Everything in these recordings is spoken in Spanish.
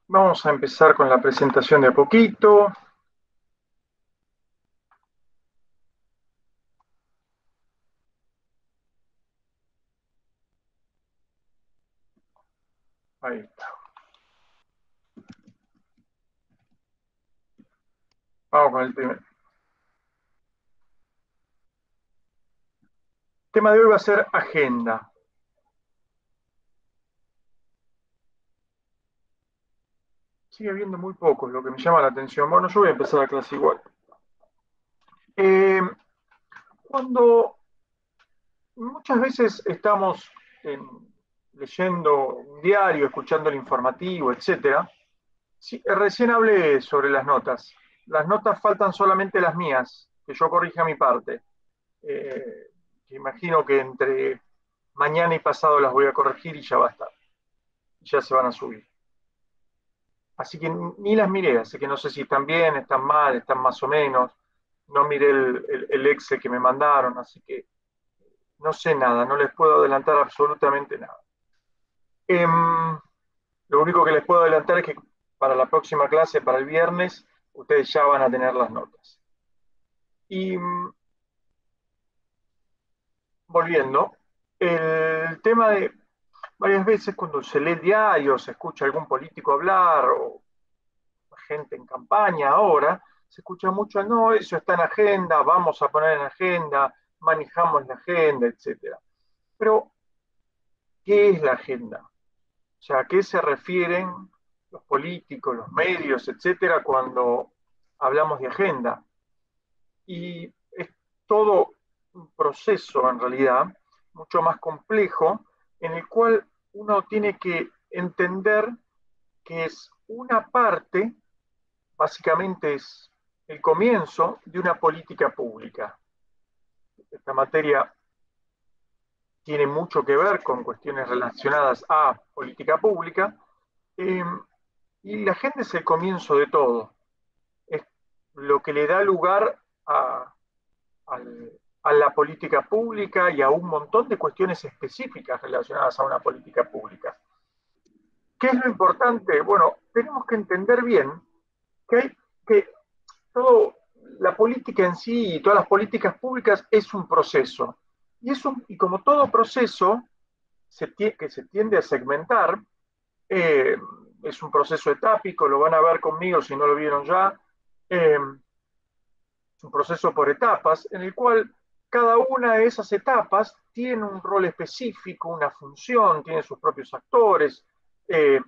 Vamos a empezar con la presentación de a poquito. Ahí está. Vamos con el primer. El tema de hoy va a ser agenda. Sigue habiendo muy pocos, lo que me llama la atención. Bueno, yo voy a empezar la clase igual. Eh, Cuando muchas veces estamos leyendo un diario, escuchando el informativo, etcétera, sí, recién hablé sobre las notas. Las notas faltan solamente las mías, que yo corrija mi parte. Eh, Imagino que entre mañana y pasado las voy a corregir y ya va a estar. Ya se van a subir. Así que ni las miré, así que no sé si están bien, están mal, están más o menos. No miré el Excel que me mandaron, así que no sé nada, no les puedo adelantar absolutamente nada. Em, lo único que les puedo adelantar es que para la próxima clase, para el viernes, ustedes ya van a tener las notas. Y volviendo, el tema de varias veces cuando se lee diarios, se escucha algún político hablar o gente en campaña ahora, se escucha mucho, no, eso está en agenda, vamos a poner en agenda, manejamos la agenda, etcétera. Pero, ¿qué es la agenda? O sea, ¿a qué se refieren los políticos, los medios, etcétera, cuando hablamos de agenda? Y es todo un proceso, en realidad, mucho más complejo, en el cual uno tiene que entender que es una parte, básicamente es el comienzo de una política pública. Esta materia tiene mucho que ver con cuestiones relacionadas a política pública, eh, y la gente es el comienzo de todo, es lo que le da lugar a, a, a la política pública y a un montón de cuestiones específicas relacionadas a una política pública. ¿Qué es lo importante? Bueno, tenemos que entender bien que hay que todo, la política en sí y todas las políticas públicas es un proceso. Y como todo proceso que se tiende a segmentar, eh, es un proceso etápico, lo van a ver conmigo si no lo vieron ya, es un proceso por etapas en el cual cada una de esas etapas tiene un rol específico, una función, tiene sus propios actores, eh,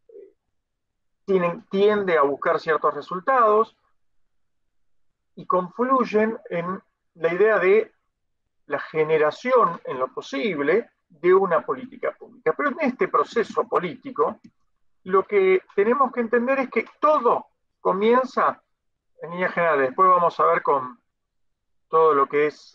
tiende a buscar ciertos resultados y confluyen en la idea de la generación, en lo posible, de una política pública. Pero en este proceso político, lo que tenemos que entender es que todo comienza en líneas generales. Después vamos a ver con todo lo que es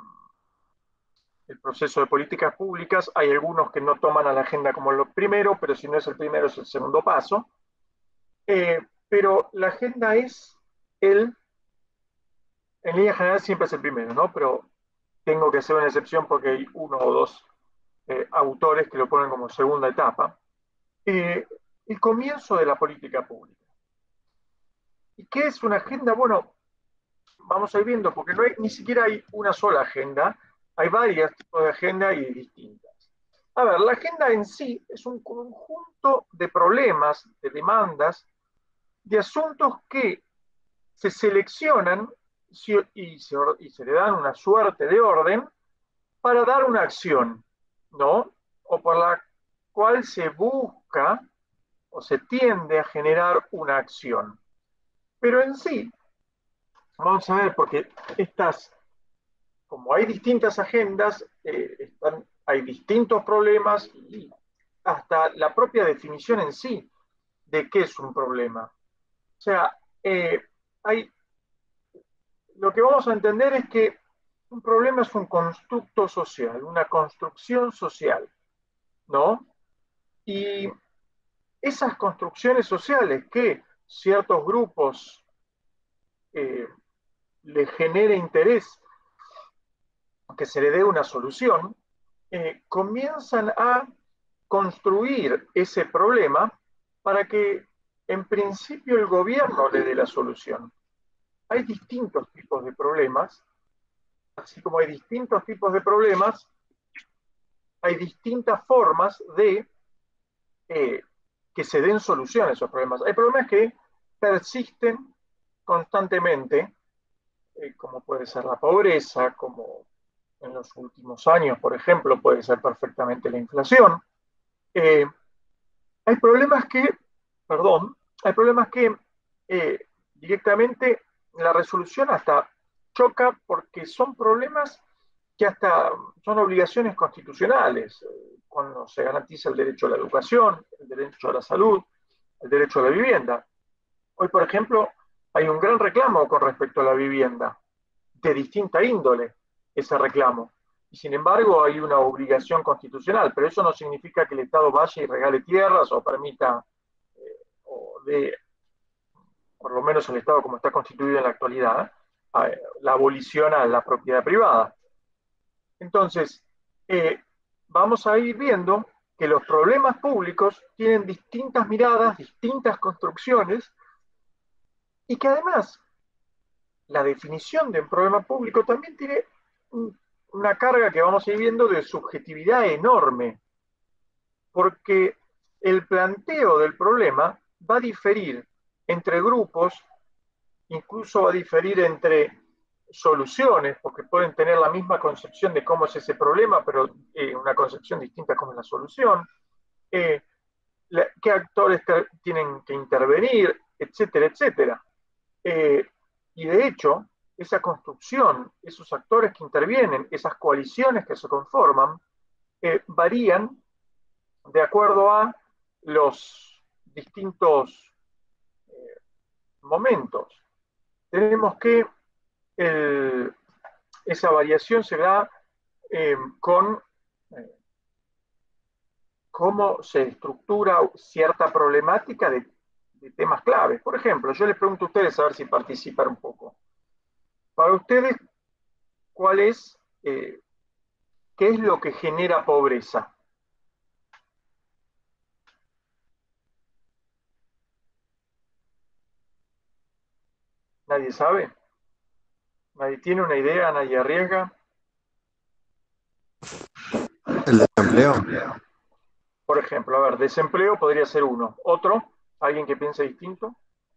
el proceso de políticas públicas. Hay algunos que no toman a la agenda como lo primero, pero si no es el primero, es el segundo paso. Eh, pero la agenda es el, en línea general siempre es el primero, ¿no? Pero tengo que hacer una excepción porque hay uno o dos autores que lo ponen como segunda etapa. Eh, el comienzo de la política pública. ¿Y qué es una agenda? Bueno, vamos a ir viendo, porque no hay, ni siquiera hay una sola agenda, hay varios tipos de agenda y distintas. A ver, la agenda en sí es un conjunto de problemas, de demandas, de asuntos que se seleccionan y se le dan una suerte de orden para dar una acción, ¿no? O por la cual se busca o se tiende a generar una acción. Pero en sí, vamos a ver, porque estas, como hay distintas agendas, hay distintos problemas y hasta la propia definición en sí de qué es un problema. O sea, eh, hay, lo que vamos a entender es que un problema es un constructo social, una construcción social, ¿no? Y esas construcciones sociales que ciertos grupos eh, les genere interés que se le dé una solución, comienzan a construir ese problema para que en principio el gobierno le dé la solución. Hay distintos tipos de problemas, así como hay distintos tipos de problemas, hay distintas formas de que se den soluciones a esos problemas. Hay problemas que persisten constantemente, como puede ser la pobreza, como en los últimos años, por ejemplo, puede ser perfectamente la inflación. Eh, hay problemas que, perdón, hay problemas que directamente la resolución hasta choca porque son problemas que hasta son obligaciones constitucionales, cuando se garantiza el derecho a la educación, el derecho a la salud, el derecho a la vivienda. Hoy, por ejemplo, hay un gran reclamo con respecto a la vivienda, de distinta índole, ese reclamo. Y sin embargo, hay una obligación constitucional, pero eso no significa que el Estado vaya y regale tierras o permita, o de, por lo menos el Estado como está constituido en la actualidad, la abolición a la propiedad privada. Entonces, vamos a ir viendo que los problemas públicos tienen distintas miradas, distintas construcciones, y que además la definición de un problema público también tiene una carga que vamos a ir viendo de subjetividad enorme, porque el planteo del problema va a diferir entre grupos, incluso va a diferir entre soluciones, porque pueden tener la misma concepción de cómo es ese problema, pero una concepción distinta como es la solución, eh, qué actores tienen que intervenir, etcétera, etcétera. Eh, y de hecho, esa construcción, esos actores que intervienen, esas coaliciones que se conforman, varían de acuerdo a los distintos momentos. Tenemos que esa variación se da con cómo se estructura cierta problemática de temas claves. Por ejemplo, yo les pregunto a ustedes a ver si participan un poco. Para ustedes, ¿cuál es, qué es lo que genera pobreza? ¿Nadie sabe? ¿Nadie tiene una idea? ¿Nadie arriesga? El desempleo. Por ejemplo, a ver, desempleo podría ser uno. Otro, alguien que piense distinto.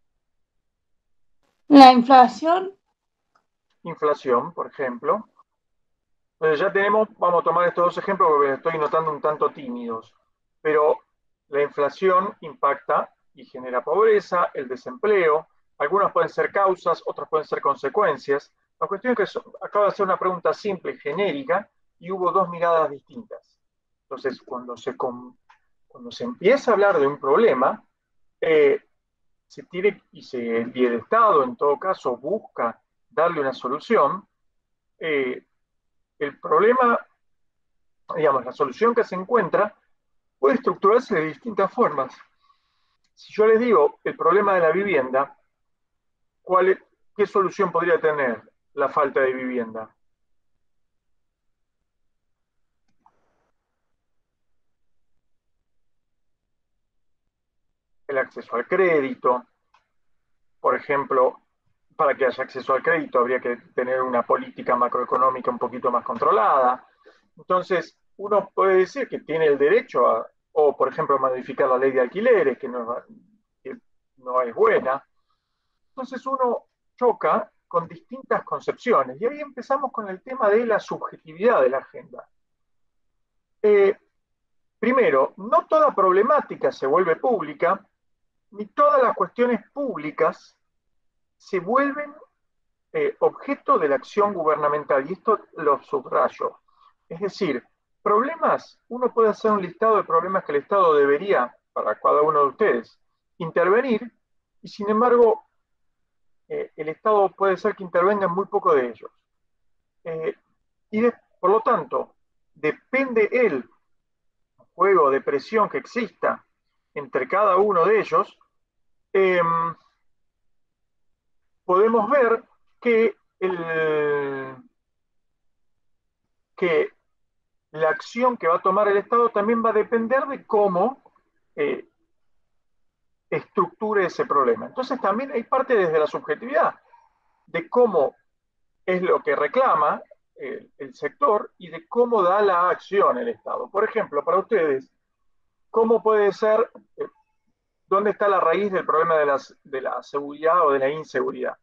La inflación. Inflación, por ejemplo. Entonces ya tenemos, vamos a tomar estos dos ejemplos porque los estoy notando un tanto tímidos. Pero la inflación impacta y genera pobreza, el desempleo. Algunas pueden ser causas, otras pueden ser consecuencias. La cuestión es que acabo de hacer una pregunta simple, genérica, y hubo dos miradas distintas. Entonces, cuando se empieza a hablar de un problema, eh, se tiene, y el Estado en todo caso busca darle una solución, el problema, digamos, la solución que se encuentra puede estructurarse de distintas formas. Si yo les digo el problema de la vivienda, ¿qué solución podría tener la falta de vivienda? El acceso al crédito, por ejemplo, para que haya acceso al crédito habría que tener una política macroeconómica un poquito más controlada. Entonces, uno puede decir que tiene el derecho a, o por ejemplo, modificar la ley de alquileres, que no es buena. Entonces uno choca con distintas concepciones y ahí empezamos con el tema de la subjetividad de la agenda. Eh, Primero, no toda problemática se vuelve pública, ni todas las cuestiones públicas se vuelven objeto de la acción gubernamental, y esto lo subrayo. Es decir, problemas, uno puede hacer un listado de problemas que el Estado debería, para cada uno de ustedes, intervenir, y sin embargo, el Estado puede ser que intervenga en muy poco de ellos. Eh, por lo tanto, depende el juego de presión que exista entre cada uno de ellos, eh, podemos ver que, que la acción que va a tomar el Estado también va a depender de cómo eh, estructure ese problema. Entonces también hay parte desde la subjetividad de cómo es lo que reclama el sector y de cómo da la acción el Estado. Por ejemplo, para ustedes, ¿cómo puede ser, dónde está la raíz del problema de la seguridad o de la inseguridad?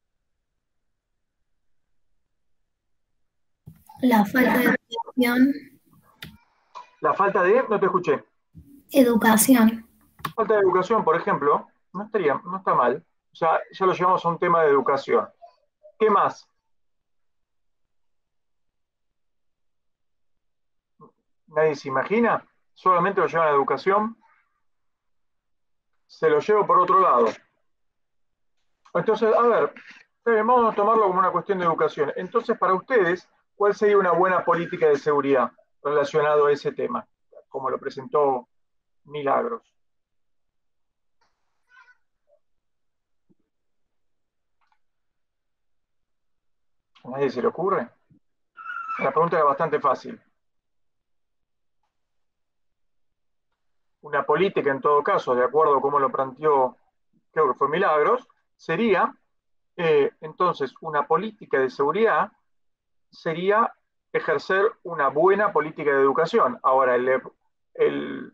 La falta de educación. La falta de, no te escuché. Educación. Falta de educación, por ejemplo, no está mal. Ya lo llevamos a un tema de educación. ¿Qué más? ¿Nadie se imagina? Solamente lo llevan a educación. Se lo llevo por otro lado. Entonces, a ver, vamos a tomarlo como una cuestión de educación. Entonces, para ustedes, ¿cuál sería una buena política de seguridad relacionado a ese tema? Como lo presentó Milagros. ¿A nadie se le ocurre? La pregunta era bastante fácil. Una política, en todo caso, de acuerdo a cómo lo planteó, creo que fue Milagros, sería, entonces, una política de seguridad sería ejercer una buena política de educación. Ahora, el,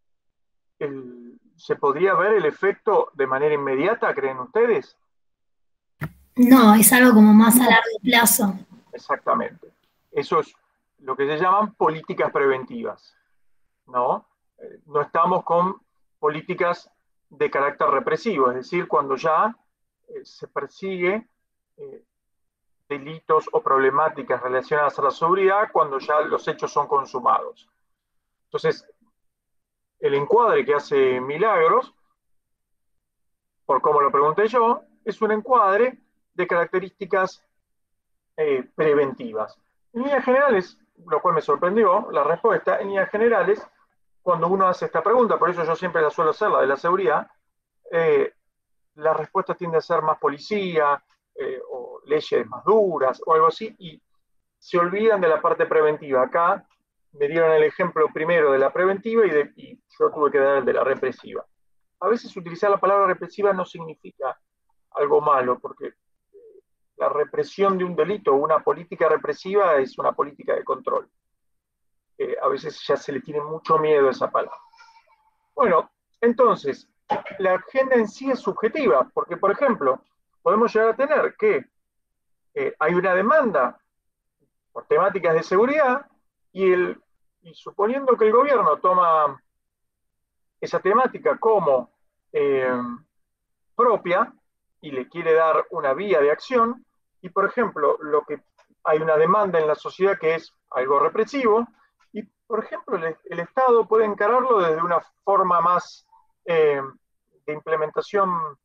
¿se podría ver el efecto de manera inmediata, creen ustedes? No, es algo como más a largo plazo. Exactamente. Eso es lo que se llaman políticas preventivas, ¿no? No estamos con políticas de carácter represivo, es decir, cuando ya se persigue delitos o problemáticas relacionadas a la seguridad, cuando ya los hechos son consumados. Entonces, el encuadre que hace Milagros, por cómo lo pregunté yo, es un encuadre de características preventivas. En líneas generales, lo cual me sorprendió la respuesta, en líneas generales, cuando uno hace esta pregunta, por eso yo siempre la suelo hacer, la de la seguridad, la respuesta tiende a ser más policía o leyes más duras o algo así, y se olvidan de la parte preventiva. Acá me dieron el ejemplo primero de la preventiva y yo tuve que dar el de la represiva. A veces utilizar la palabra represiva no significa algo malo, porque la represión de un delito o una política represiva es una política de control. A veces ya se le tiene mucho miedo a esa palabra. Bueno, entonces, la agenda en sí es subjetiva, porque, por ejemplo, podemos llegar a tener que hay una demanda por temáticas de seguridad y suponiendo que el gobierno toma esa temática como eh, propia y le quiere dar una vía de acción, y por ejemplo, hay una demanda en la sociedad que es algo represivo, y por ejemplo, el Estado puede encararlo desde una forma más de implementación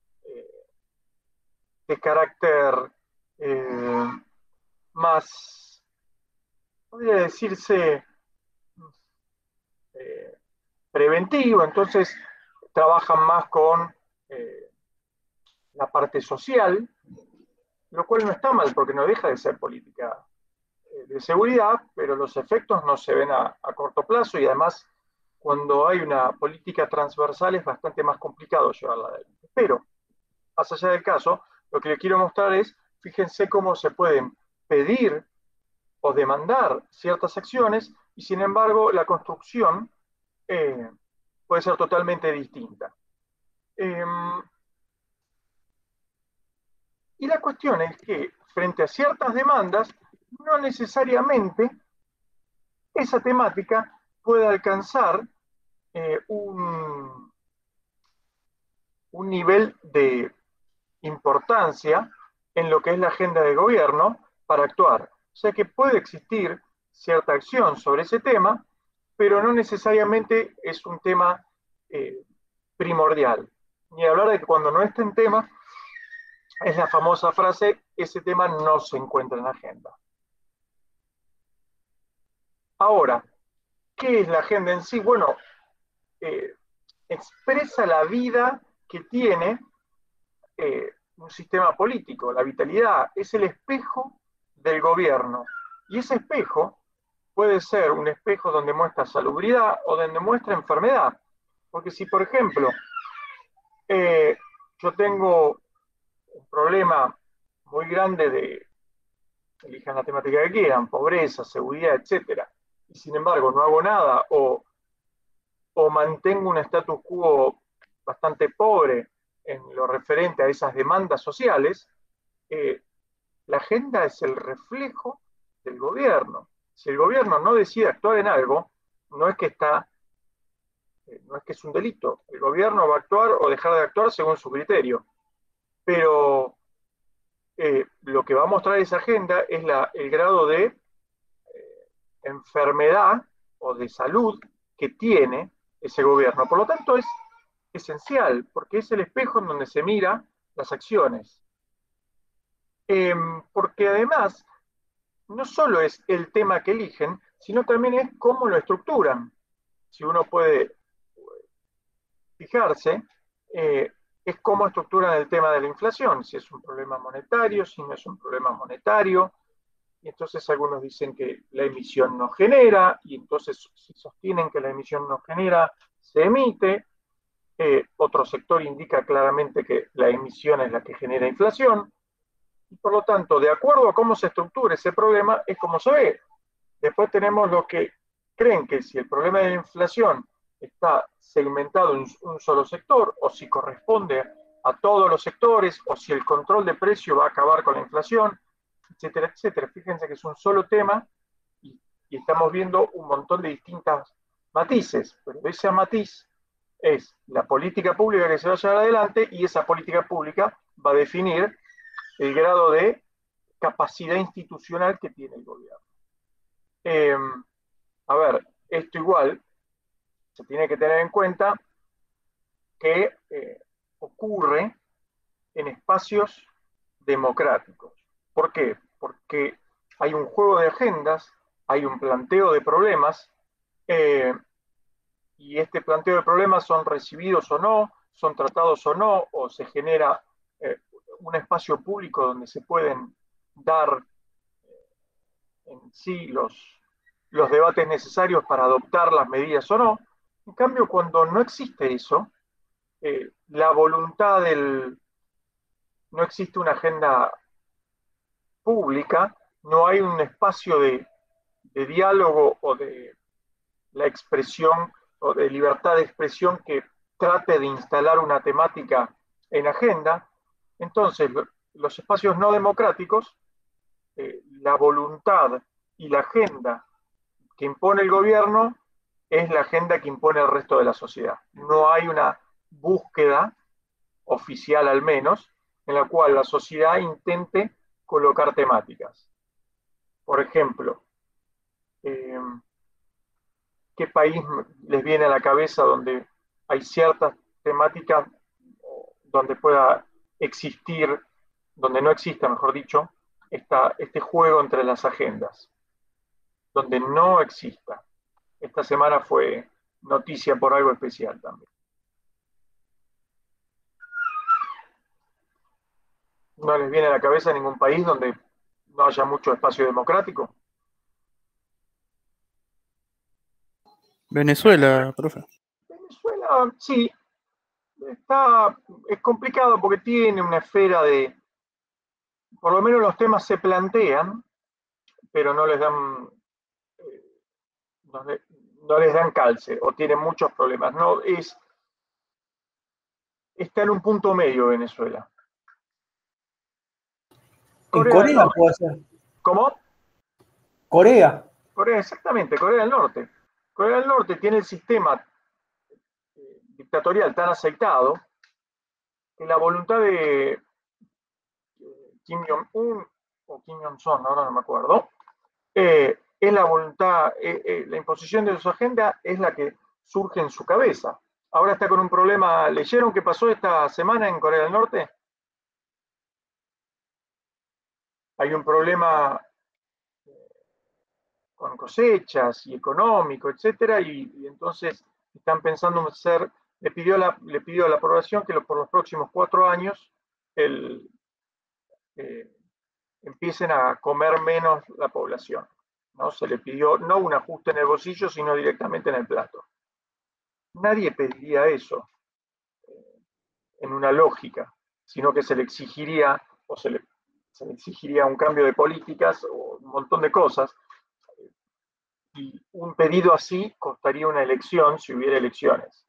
de carácter más, podría decirse, eh, preventivo, entonces trabajan más con la parte social, lo cual no está mal porque no deja de ser política de seguridad, pero los efectos no se ven a corto plazo y además cuando hay una política transversal es bastante más complicado llevarla adelante. Pero, más allá del caso, lo que les quiero mostrar es, fíjense cómo se pueden pedir o demandar ciertas acciones y sin embargo la construcción puede ser totalmente distinta. Eh, y la cuestión es que frente a ciertas demandas, no necesariamente esa temática puede alcanzar un nivel de importancia en lo que es la agenda de gobierno para actuar. O sea que puede existir cierta acción sobre ese tema, pero no necesariamente es un tema primordial. Ni hablar de que cuando no está en tema, es la famosa frase, ese tema no se encuentra en la agenda. Ahora, ¿qué es la agenda en sí? Bueno, expresa la vida que tiene un sistema político, la vitalidad, es el espejo del gobierno. Y ese espejo puede ser un espejo donde muestra salubridad o donde muestra enfermedad. Porque si, por ejemplo, eh, yo tengo un problema muy grande de, elijan la temática que quieran, pobreza, seguridad, etcétera, y sin embargo no hago nada o mantengo un status quo bastante pobre en lo referente a esas demandas sociales, eh, la agenda es el reflejo del gobierno. Si el gobierno no decide actuar en algo, no es que está, no es que es un delito. El gobierno va a actuar o dejar de actuar según su criterio. Pero lo que va a mostrar esa agenda es el grado de enfermedad o de salud que tiene ese gobierno. Por lo tanto, es esencial, porque es el espejo en donde se mira las acciones. Porque además, no solo es el tema que eligen, sino también es cómo lo estructuran. Si uno puede fijarse, es cómo estructuran el tema de la inflación, si es un problema monetario, si no es un problema monetario, y entonces algunos dicen que la emisión no genera, y entonces si sostienen que la emisión no genera, se emite. Otro sector indica claramente que la emisión es la que genera inflación, y por lo tanto, de acuerdo a cómo se estructura ese problema, es como se ve. Después tenemos los que creen que si el problema de la inflación está segmentado en un solo sector, o si corresponde a todos los sectores, o si el control de precio va a acabar con la inflación, etcétera, etcétera. Fíjense que es un solo tema y estamos viendo un montón de distintas matices, pero ese matiz es la política pública que se va a llevar adelante y esa política pública va a definir el grado de capacidad institucional que tiene el gobierno. Eh, a ver, esto igual se tiene que tener en cuenta que ocurre en espacios democráticos. ¿Por qué? Porque hay un juego de agendas, hay un planteo de problemas, eh, y este planteo de problemas son recibidos o no, son tratados o no, o se genera un espacio público donde se pueden dar en sí los debates necesarios para adoptar las medidas o no. En cambio, cuando no existe eso, la voluntad no existe una agenda pública, no hay un espacio de diálogo o de la expresión o de libertad de expresión que trate de instalar una temática en agenda. Entonces, los espacios no democráticos, la voluntad y la agenda que impone el gobierno es la agenda que impone el resto de la sociedad. No hay una búsqueda oficial al menos, en la cual la sociedad intente colocar temáticas. Por ejemplo, ¿qué país les viene a la cabeza donde hay ciertas temáticas donde pueda existir, donde no exista, mejor dicho, este juego entre las agendas? Donde no exista. Esta semana fue noticia por algo especial también. ¿No les viene a la cabeza ningún país donde no haya mucho espacio democrático? Venezuela, profe. Venezuela, sí, es complicado porque tiene una esfera de, por lo menos los temas se plantean, pero no les dan, no, no les dan calce o tienen muchos problemas. No, está en un punto medio Venezuela. En Corea puede ser. ¿Cómo? Corea. Corea, exactamente, Corea del Norte. Corea del Norte tiene el sistema dictatorial tan aceitado que la voluntad de Kim Jong-un o Kim Jong-son, ahora no me acuerdo, es la voluntad, la imposición de su agenda es la que surge en su cabeza. Ahora está con un problema. ¿Leyeron qué pasó esta semana en Corea del Norte? Hay un problema con cosechas y económico, etcétera, y entonces están pensando en hacer, le pidió a la aprobación que por los próximos 4 años empiecen a comer menos la población. ¿No? Se le pidió no un ajuste en el bolsillo, sino directamente en el plato. Nadie pediría eso en una lógica, sino que se le exigiría se le exigiría un cambio de políticas o un montón de cosas, y un pedido así costaría una elección si hubiera elecciones.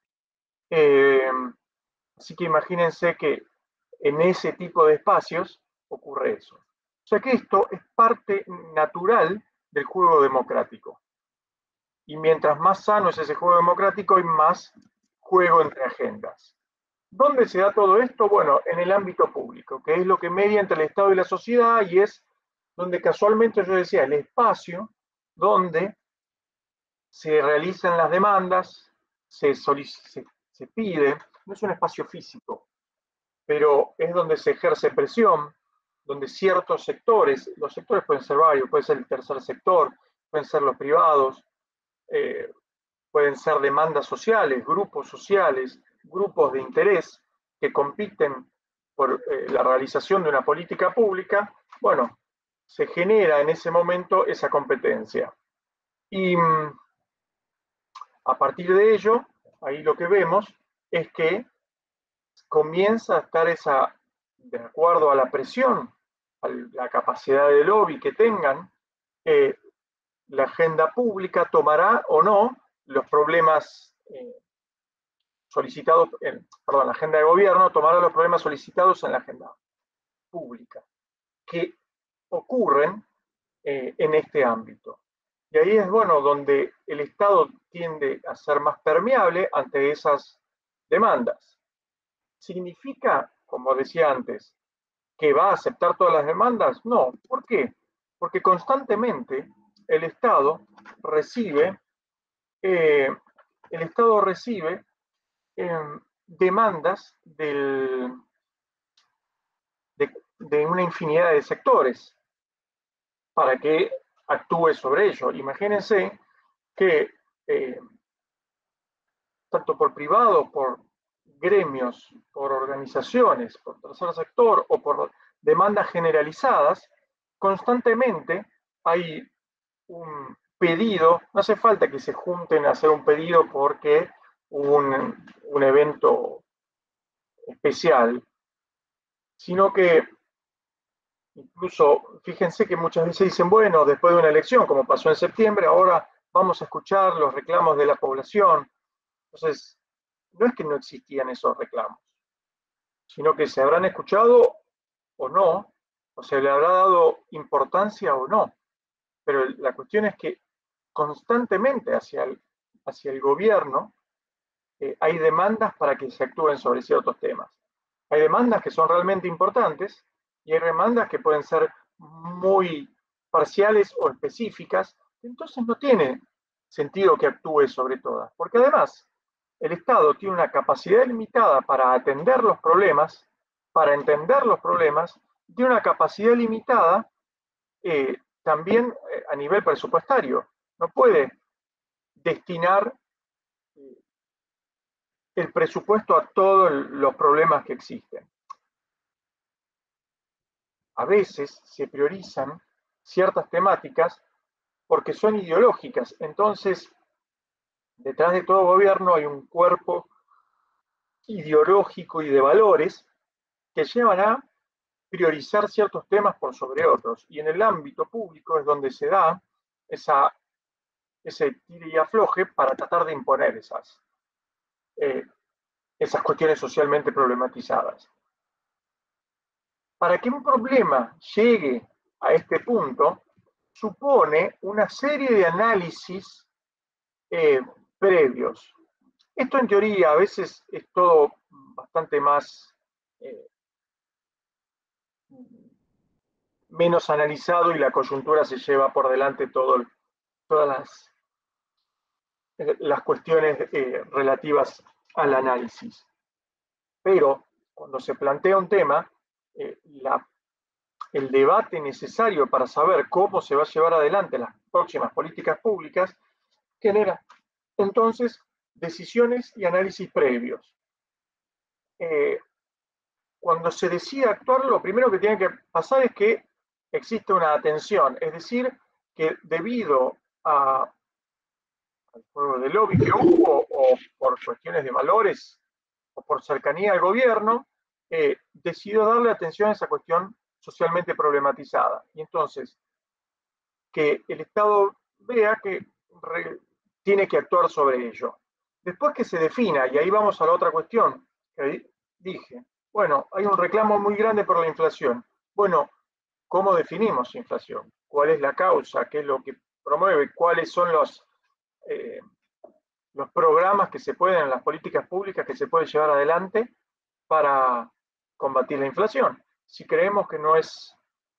Así que imagínense que en ese tipo de espacios ocurre eso. O sea que esto es parte natural del juego democrático. Y mientras más sano es ese juego democrático, hay más juego entre agendas. ¿Dónde se da todo esto? Bueno, en el ámbito público, que es lo que media entre el Estado y la sociedad, y es donde casualmente yo decía, el espacio donde se realizan las demandas, se pide, no es un espacio físico, pero es donde se ejerce presión, donde ciertos sectores, los sectores pueden ser varios, puede ser el tercer sector, pueden ser los privados, pueden ser demandas sociales, grupos de interés que compiten por la realización de una política pública. Bueno, se genera en ese momento esa competencia. Y a partir de ello, ahí lo que vemos es que comienza a estar esa, de acuerdo a la presión, a la capacidad de lobby que tengan, la agenda pública tomará o no los problemas solicitados, perdón, la agenda de gobierno tomará los problemas solicitados en la agenda pública, que ocurren en este ámbito. Y ahí es, bueno, donde el Estado tiende a ser más permeable ante esas demandas. ¿Significa, como decía antes, que va a aceptar todas las demandas? No. ¿Por qué? Porque constantemente el Estado recibe, eh, demandas de una infinidad de sectores para que actúe sobre ello. Imagínense que tanto por privados, por gremios, por organizaciones, por tercer sector o por demandas generalizadas, constantemente hay un pedido, no hace falta que se junten a hacer un pedido porque hubo un evento especial, sino que incluso, fíjense que muchas veces dicen, bueno, después de una elección, como pasó en septiembre, ahora vamos a escuchar los reclamos de la población. Entonces, no es que no existían esos reclamos, sino que se habrán escuchado o no, o se le habrá dado importancia o no. Pero la cuestión es que constantemente hacia el gobierno hay demandas para que se actúen sobre ciertos temas. Hay demandas que son realmente importantes y hay demandas que pueden ser muy parciales o específicas, entonces no tiene sentido que actúe sobre todas, porque además el Estado tiene una capacidad limitada para atender los problemas, para entender los problemas, tiene una capacidad limitada también a nivel presupuestario. No puede destinar el presupuesto a todos los problemas que existen. A veces se priorizan ciertas temáticas porque son ideológicas. Entonces, detrás de todo gobierno hay un cuerpo ideológico y de valores que llevan a priorizar ciertos temas por sobre otros. Y en el ámbito público es donde se da ese tire y afloje para tratar de imponer esas cuestiones socialmente problematizadas. Para que un problema llegue a este punto, supone una serie de análisis previos. Esto en teoría a veces es todo bastante más menos analizado y la coyuntura se lleva por delante todas las cuestiones relativas al análisis. Pero cuando se plantea un tema, el debate necesario para saber cómo se va a llevar adelante las próximas políticas públicas genera entonces decisiones y análisis previos. Cuando se decide actuar, lo primero que tiene que pasar es que existe una atención, es decir, que debido al juego de lobby que hubo, o por cuestiones de valores, o por cercanía al gobierno, decidió darle atención a esa cuestión socialmente problematizada. Y entonces, que el Estado vea que tiene que actuar sobre ello. Después que se defina, y ahí vamos a la otra cuestión que dije, bueno, hay un reclamo muy grande por la inflación. Bueno, ¿cómo definimos inflación? ¿Cuál es la causa? ¿Qué es lo que promueve? ¿Cuáles son los programas que se pueden, las políticas públicas que se pueden llevar adelante para combatir la inflación? Si creemos que no es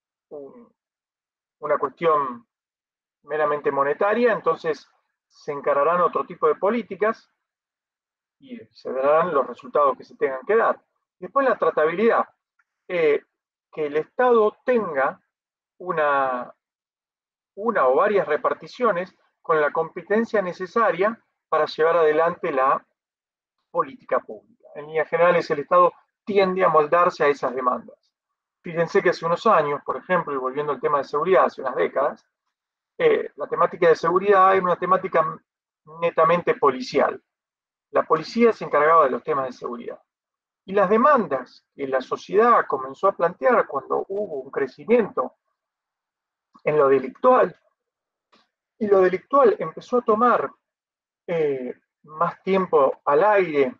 una cuestión meramente monetaria, entonces se encararán otro tipo de políticas y se darán los resultados que se tengan que dar. Después la tratabilidad, que el Estado tenga una o varias reparticiones con la competencia necesaria para llevar adelante la política pública. En líneas generales, el Estado tiende a moldarse a esas demandas. Fíjense que hace unos años, por ejemplo, y volviendo al tema de seguridad, hace unas décadas, la temática de seguridad era una temática netamente policial. La policía se encargaba de los temas de seguridad. Y las demandas que la sociedad comenzó a plantear cuando hubo un crecimiento en lo delictual, y lo delictual empezó a tomar más tiempo al aire,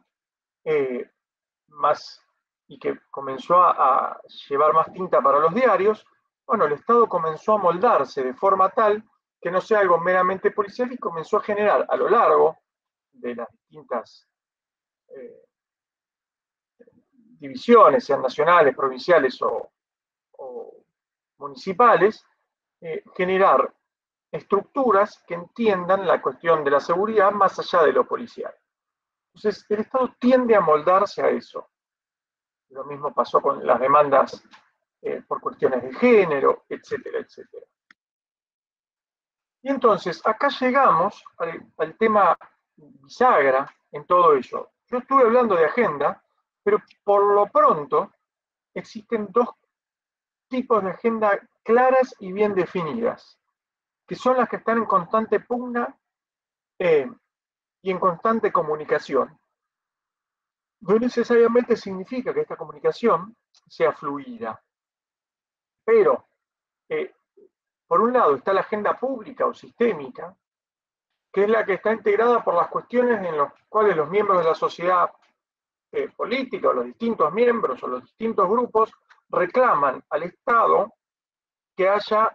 más, y que comenzó a llevar más tinta para los diarios, bueno, el Estado comenzó a moldarse de forma tal que no sea algo meramente policial y comenzó a generar a lo largo de las distintas divisiones, sean nacionales, provinciales o municipales, generar estructuras que entiendan la cuestión de la seguridad más allá de lo policial. Entonces, el Estado tiende a moldarse a eso. Lo mismo pasó con las demandas por cuestiones de género, etcétera, etcétera. Y entonces, acá llegamos al tema bisagra en todo ello. Yo estuve hablando de agenda, pero por lo pronto existen dos tipos de agenda claras y bien definidas, que son las que están en constante pugna y en constante comunicación. No necesariamente significa que esta comunicación sea fluida, pero por un lado está la agenda pública o sistémica, que es la que está integrada por las cuestiones en las cuales los miembros de la sociedad política, o los distintos miembros o los distintos grupos, reclaman al Estado que haya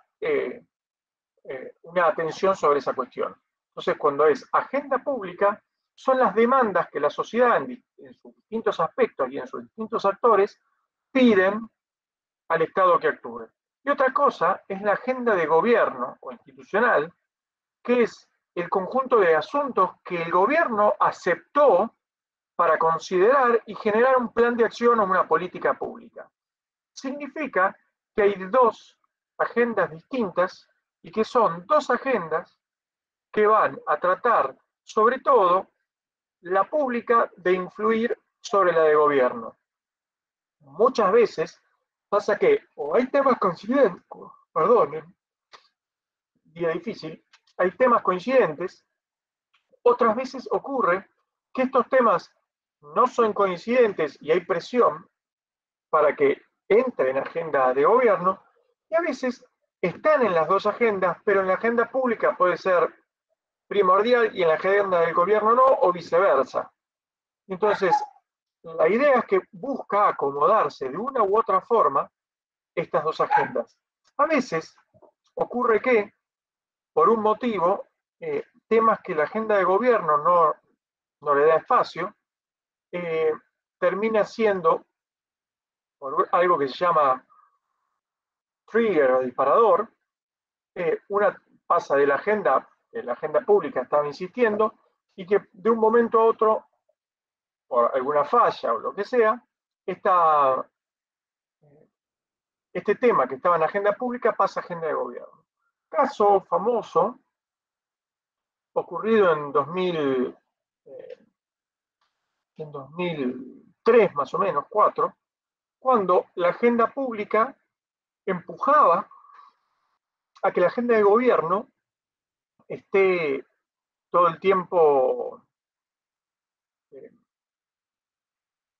una atención sobre esa cuestión. Entonces, cuando es agenda pública, son las demandas que la sociedad en sus distintos aspectos y en sus distintos actores piden al Estado que actúe. Y otra cosa es la agenda de gobierno o institucional, que es el conjunto de asuntos que el gobierno aceptó para considerar y generar un plan de acción o una política pública. Significa que hay dos agendas distintas y que son dos agendas que van a tratar, sobre todo, la pública de influir sobre la de gobierno. Muchas veces pasa que o hay temas coincidentes, perdonen, día difícil, hay temas coincidentes, otras veces ocurre que estos temas no son coincidentes y hay presión para que entre en agenda de gobierno, y a veces están en las dos agendas, pero en la agenda pública puede ser primordial y en la agenda del gobierno no, o viceversa. Entonces, la idea es que busca acomodarse de una u otra forma estas dos agendas. A veces ocurre que, por un motivo, temas que la agenda de gobierno no le da espacio, termina siendo, por algo que se llama trigger o disparador, una pasa de la agenda, que la agenda pública estaba insistiendo, y que de un momento a otro, por alguna falla o lo que sea, este tema que estaba en la agenda pública pasa a agenda de gobierno. Caso famoso, ocurrido en 2003 más o menos, 2004, cuando la agenda pública empujaba a que la agenda de gobierno esté todo el tiempo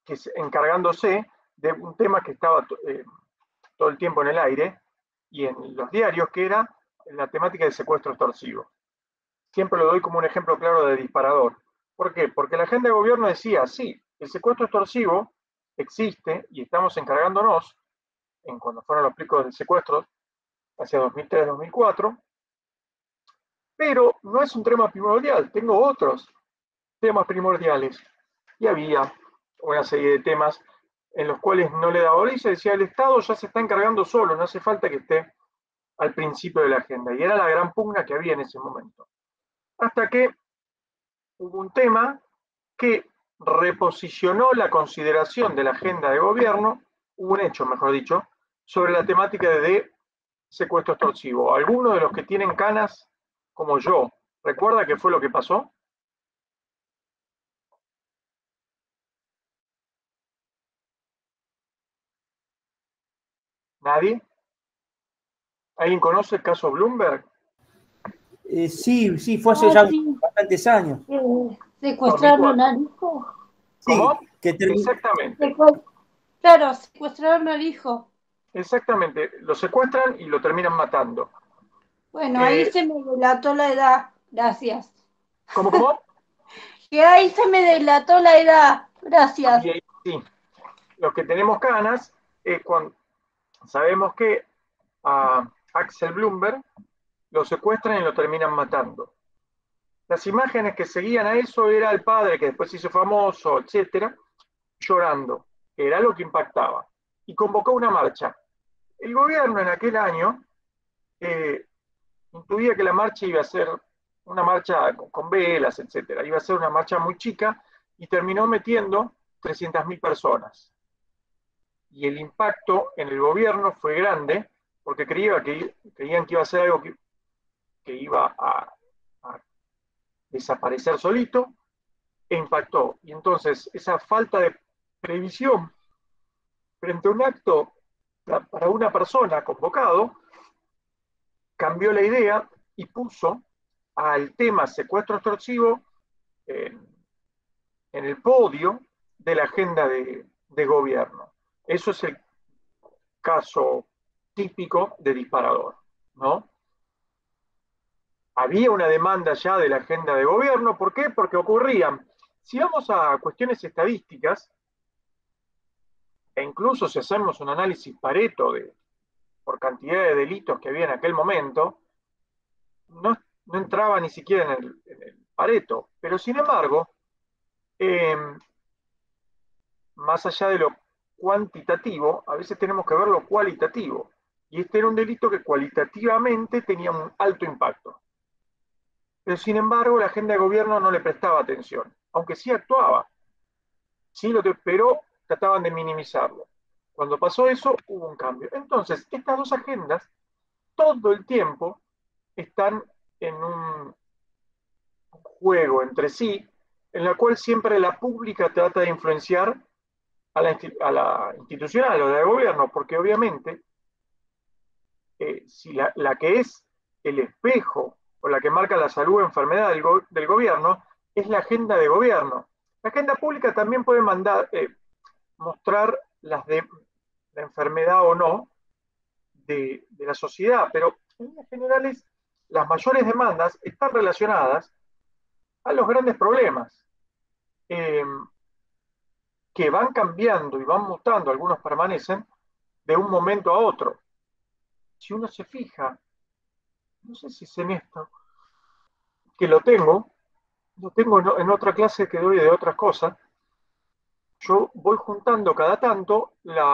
encargándose de un tema que estaba todo el tiempo en el aire y en los diarios, que era la temática del secuestro extorsivo. Siempre lo doy como un ejemplo claro de disparador. ¿Por qué? Porque la agenda de gobierno decía, sí, el secuestro extorsivo existe y estamos encargándonos, cuando fueron los picos del secuestro, hacia 2003-2004, pero no es un tema primordial, tengo otros temas primordiales. Y había una serie de temas en los cuales no le daba bola y se decía, el Estado ya se está encargando solo, no hace falta que esté al principio de la agenda. Y era la gran pugna que había en ese momento. Hasta que hubo un tema que reposicionó la consideración de la agenda de gobierno, hubo un hecho, mejor dicho, sobre la temática de secuestro extorsivo. Algunos de los que tienen canas, como yo, ¿recuerda qué fue lo que pasó? ¿Nadie? ¿Alguien conoce el caso Bloomberg? Sí, fue hace ya bastantes años. Secuestraron al hijo. Sí, ¿Cómo? que Exactamente. Claro, secuestraron al hijo. Exactamente. Lo secuestran y lo terminan matando. Bueno, ahí se me delató la edad. Gracias. ¿Cómo? Que ahí se me delató la edad. Gracias. Y ahí sí. Los que tenemos canas, cuando sabemos que a Axel Bloomberg lo secuestran y lo terminan matando. Las imágenes que seguían a eso era el padre, que después se hizo famoso, etcétera, llorando, que era lo que impactaba. Y convocó una marcha. El gobierno en aquel año intuía que la marcha iba a ser una marcha con velas, etcétera. Iba a ser una marcha muy chica y terminó metiendo 300.000 personas. Y el impacto en el gobierno fue grande porque creían que iba a ser algo que iba a desaparecer solito e impactó. Y entonces esa falta de previsión frente a un acto para una persona convocado cambió la idea y puso al tema secuestro extorsivo en el podio de la agenda de gobierno. Eso es el caso típico de disparador, ¿no? Había una demanda ya de la agenda de gobierno. ¿Por qué? Porque ocurrían. Si vamos a cuestiones estadísticas, e incluso si hacemos un análisis Pareto por cantidad de delitos que había en aquel momento, no entraba ni siquiera en el Pareto. Pero sin embargo, más allá de lo cuantitativo, a veces tenemos que ver lo cualitativo. Y este era un delito que cualitativamente tenía un alto impacto. Pero sin embargo, la agenda de gobierno no le prestaba atención, aunque sí actuaba. Sí pero trataban de minimizarlo. Cuando pasó eso, hubo un cambio. Entonces, estas dos agendas todo el tiempo están en un juego entre sí, en la cual siempre la pública trata de influenciar a la institucional o de gobierno, porque obviamente si la que es el espejo o la que marca la salud o enfermedad del gobierno es la agenda de gobierno. La agenda pública también puede mostrar las de la enfermedad o no de la sociedad, pero en líneas generales las mayores demandas están relacionadas a los grandes problemas que van cambiando y van mutando, algunos permanecen de un momento a otro. Si uno se fija, no sé si es en esto, que lo tengo en otra clase que doy de otras cosas, yo voy juntando cada tanto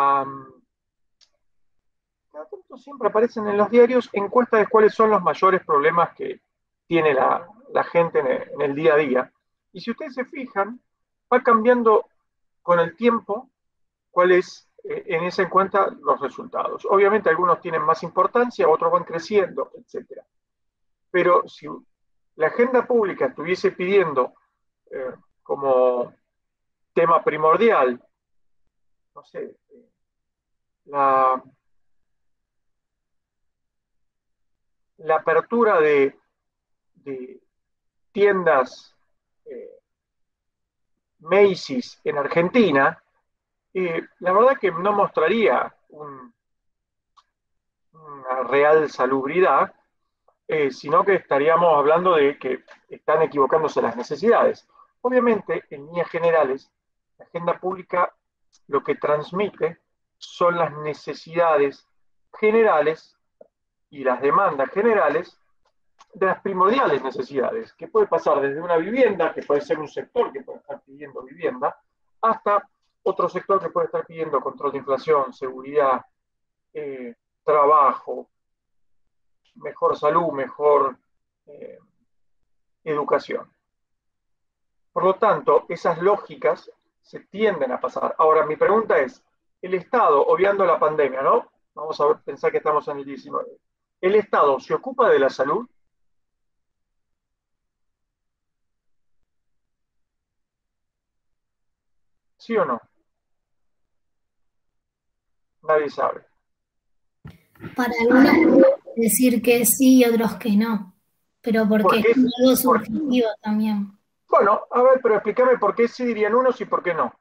siempre aparecen en los diarios encuestas de cuáles son los mayores problemas que tiene la gente en el día a día. Y si ustedes se fijan, va cambiando con el tiempo cuáles en esa encuesta los resultados. Obviamente algunos tienen más importancia, otros van creciendo, etc. Pero si la agenda pública estuviese pidiendo como tema primordial, no sé, la apertura de tiendas Macy's en Argentina, la verdad que no mostraría una real salubridad, sino que estaríamos hablando de que están equivocándose las necesidades. Obviamente, en líneas generales, la agenda pública lo que transmite son las necesidades generales y las demandas generales de las primordiales necesidades, que puede pasar desde una vivienda, que puede ser un sector que puede estar pidiendo vivienda, hasta otro sector que puede estar pidiendo control de inflación, seguridad, trabajo, mejor salud, mejor eh, educación. Por lo tanto, esas lógicas se tienden a pasar. Ahora, mi pregunta es, el Estado, obviando la pandemia, ¿no? Vamos a pensar que estamos en el 19. ¿El Estado se ocupa de la salud? ¿Sí o no? Nadie sabe. Para algunos puede decir que sí y otros que no, pero ¿Por porque es qué? algo Por- subjetivo también. bueno, a ver, pero explícame por qué sí dirían unos y por qué no.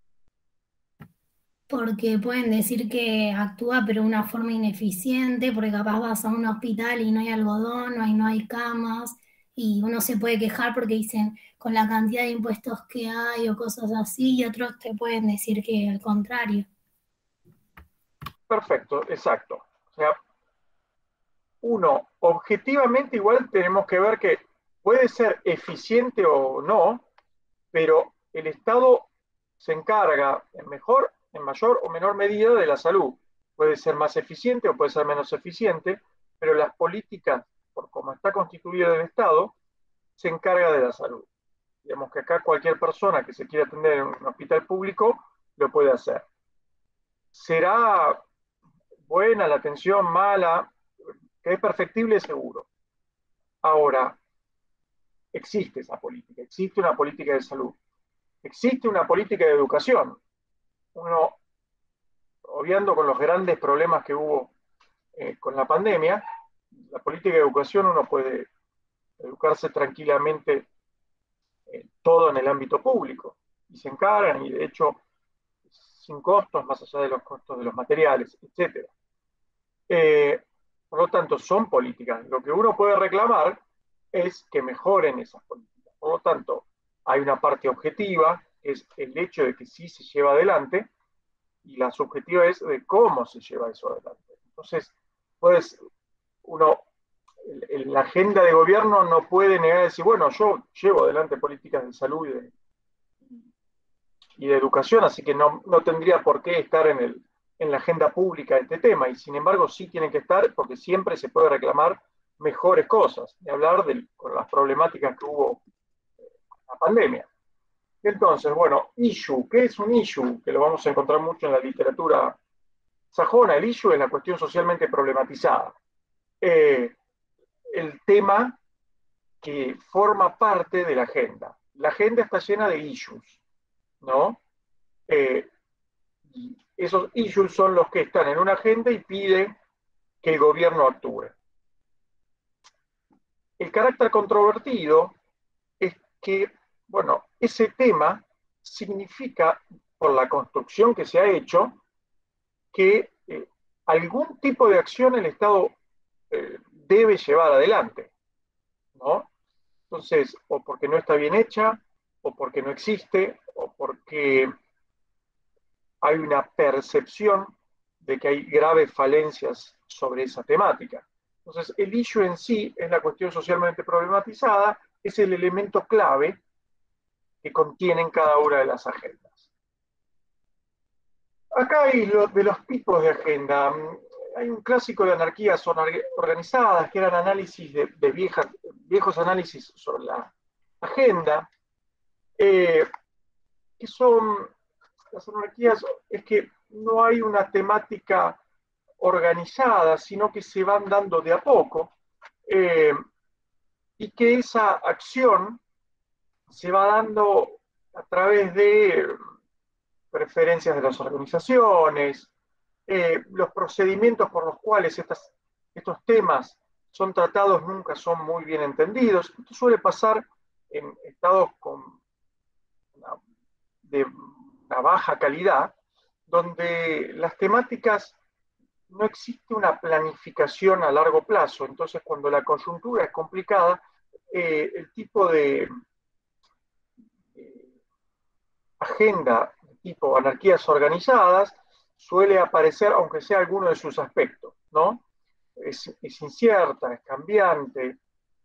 Porque pueden decir que actúa pero de una forma ineficiente, porque capaz vas a un hospital y no hay algodón, no hay camas, y uno se puede quejar porque dicen con la cantidad de impuestos que hay o cosas así, y otros te pueden decir que al contrario. Perfecto, exacto. O sea, uno, objetivamente igual tenemos que ver que puede ser eficiente o no, pero el Estado se encarga en mayor o menor medida de la salud. Puede ser más eficiente o puede ser menos eficiente, pero las políticas, por cómo está constituido el Estado, se encarga de la salud. Digamos que acá cualquier persona que se quiera atender en un hospital público lo puede hacer. ¿Será buena la atención, mala? Que es perfectible, seguro. Ahora, existe esa política, existe una política de salud, existe una política de educación. Uno, obviando con los grandes problemas que hubo con la pandemia, la política de educación uno puede educarse tranquilamente todo en el ámbito público y se encargan y de hecho sin costos, más allá de los costos de los materiales, etc. Eh, por lo tanto, son políticas. Lo que uno puede reclamar es que mejoren esas políticas. Por lo tanto, hay una parte objetiva, que es el hecho de que sí se lleva adelante, y la subjetiva es de cómo se lleva eso adelante. Entonces, pues uno, en la agenda de gobierno no puede negar decir, bueno, yo llevo adelante políticas de salud y de educación, así que no tendría por qué estar en la agenda pública este tema, y sin embargo sí tienen que estar porque siempre se puede reclamar mejores cosas, y hablar con las problemáticas que hubo con la pandemia. Entonces, bueno, issue, ¿qué es un issue? Que lo vamos a encontrar mucho en la literatura sajona. El issue es la cuestión socialmente problematizada. El tema que forma parte de la agenda. La agenda está llena de issues, ¿no? Eh, y esos issues son los que están en una agenda y piden que el gobierno actúe. El carácter controvertido es que, bueno, ese tema significa, por la construcción que se ha hecho, que algún tipo de acción el Estado debe llevar adelante, ¿no? Entonces, o porque no está bien hecha, o porque no existe, o porque hay una percepción de que hay graves falencias sobre esa temática. Entonces, el issue en sí es la cuestión socialmente problematizada, es el elemento clave que contienen cada una de las agendas. Acá hay de los tipos de agenda. Hay un clásico de anarquías organizadas que eran análisis de viejos análisis sobre la agenda, que son las anarquías, es que no hay una temática organizada, sino que se van dando de a poco, y que esa acción se va dando a través de preferencias de las organizaciones, los procedimientos por los cuales estos temas son tratados nunca son muy bien entendidos. Esto suele pasar en estados de una baja calidad, donde las temáticas no existe una planificación a largo plazo. Entonces, cuando la coyuntura es complicada, el tipo de agenda tipo anarquías organizadas suele aparecer, aunque sea alguno de sus aspectos, ¿no? Es incierta, es cambiante.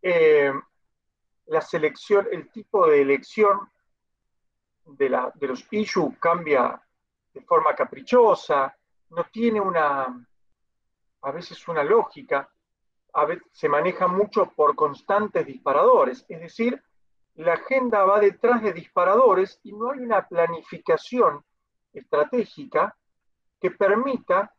La selección, el tipo de elección de los issues cambia de forma caprichosa, no tiene a veces una lógica, a veces se maneja mucho por constantes disparadores, es decir, la agenda va detrás de disparadores y no hay una planificación estratégica que permita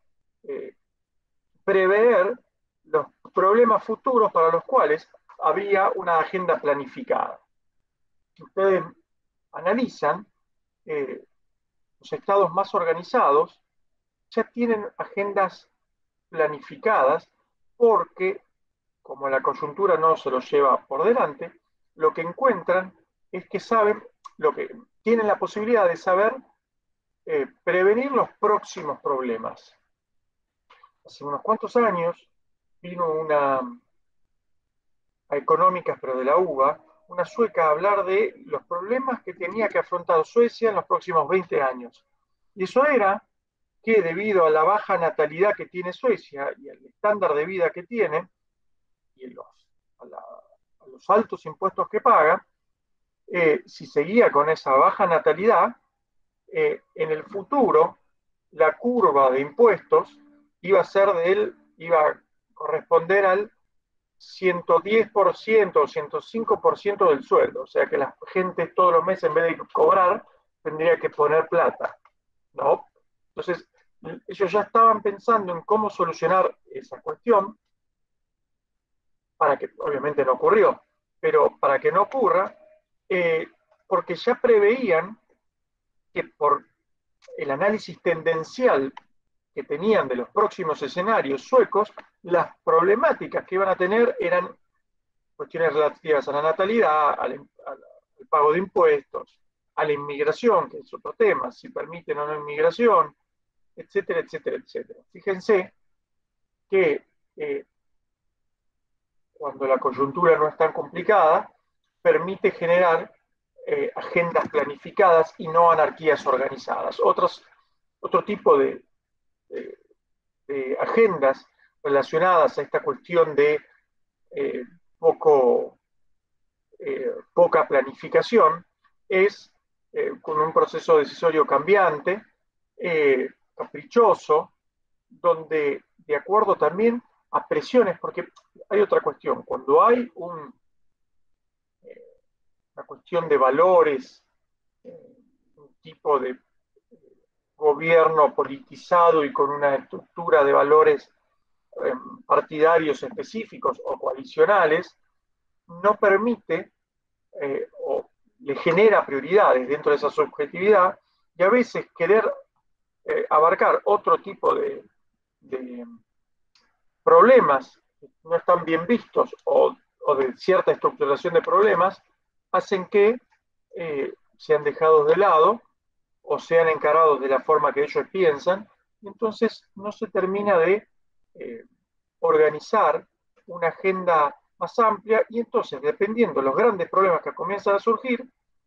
prever los problemas futuros para los cuales había una agenda planificada. Si ustedes analizan, los estados más organizados ya tienen agendas planificadas porque, como la coyuntura no se los lleva por delante, lo que encuentran es que saben, lo que tienen la posibilidad de saber prevenir los próximos problemas. Hace unos cuantos años vino una a Económicas, pero de la UBA, una sueca a hablar de los problemas que tenía que afrontar Suecia en los próximos 20 años. Y eso era que debido a la baja natalidad que tiene Suecia y al estándar de vida que tiene, y a los altos impuestos que paga, si seguía con esa baja natalidad, en el futuro la curva de impuestos iba a corresponder al 110% o 105% del sueldo. O sea que la gente todos los meses, en vez de cobrar, tendría que poner plata, ¿no? Entonces, ellos ya estaban pensando en cómo solucionar esa cuestión, para que obviamente no ocurrió, pero para que no ocurra, porque ya preveían que por el análisis tendencial que tenían de los próximos escenarios suecos, las problemáticas que iban a tener eran cuestiones relativas a la natalidad, al pago de impuestos, a la inmigración, que es otro tema, si permiten o no inmigración, etcétera, etcétera, etcétera. Fíjense que cuando la coyuntura no es tan complicada, permite generar agendas planificadas y no anarquías organizadas. Otro tipo de agendas relacionadas a esta cuestión de poca planificación es con un proceso decisorio cambiante, caprichoso, donde de acuerdo también a presiones, porque hay otra cuestión, cuando hay una cuestión de valores, un tipo de gobierno politizado y con una estructura de valores partidarios específicos o coalicionales, no permite o le genera prioridades dentro de esa subjetividad y a veces querer abarcar otro tipo de problemas que no están bien vistos o de cierta estructuración de problemas hacen que sean dejados de lado o sean encarados de la forma que ellos piensan, y entonces no se termina de organizar una agenda más amplia, y entonces, dependiendo de los grandes problemas que comienzan a surgir,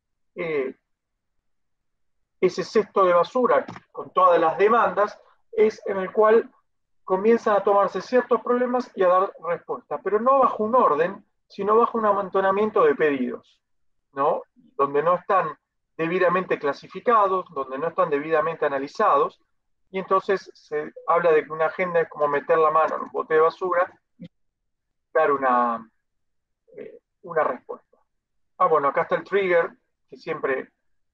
ese cesto de basura con todas las demandas es en el cual comienzan a tomarse ciertos problemas y a dar respuesta, pero no bajo un orden, sino bajo un amontonamiento de pedidos, ¿no? Donde no están debidamente clasificados, donde no están debidamente analizados, y entonces se habla de que una agenda es como meter la mano en un bote de basura y dar una respuesta. Bueno, acá está el trigger, que siempre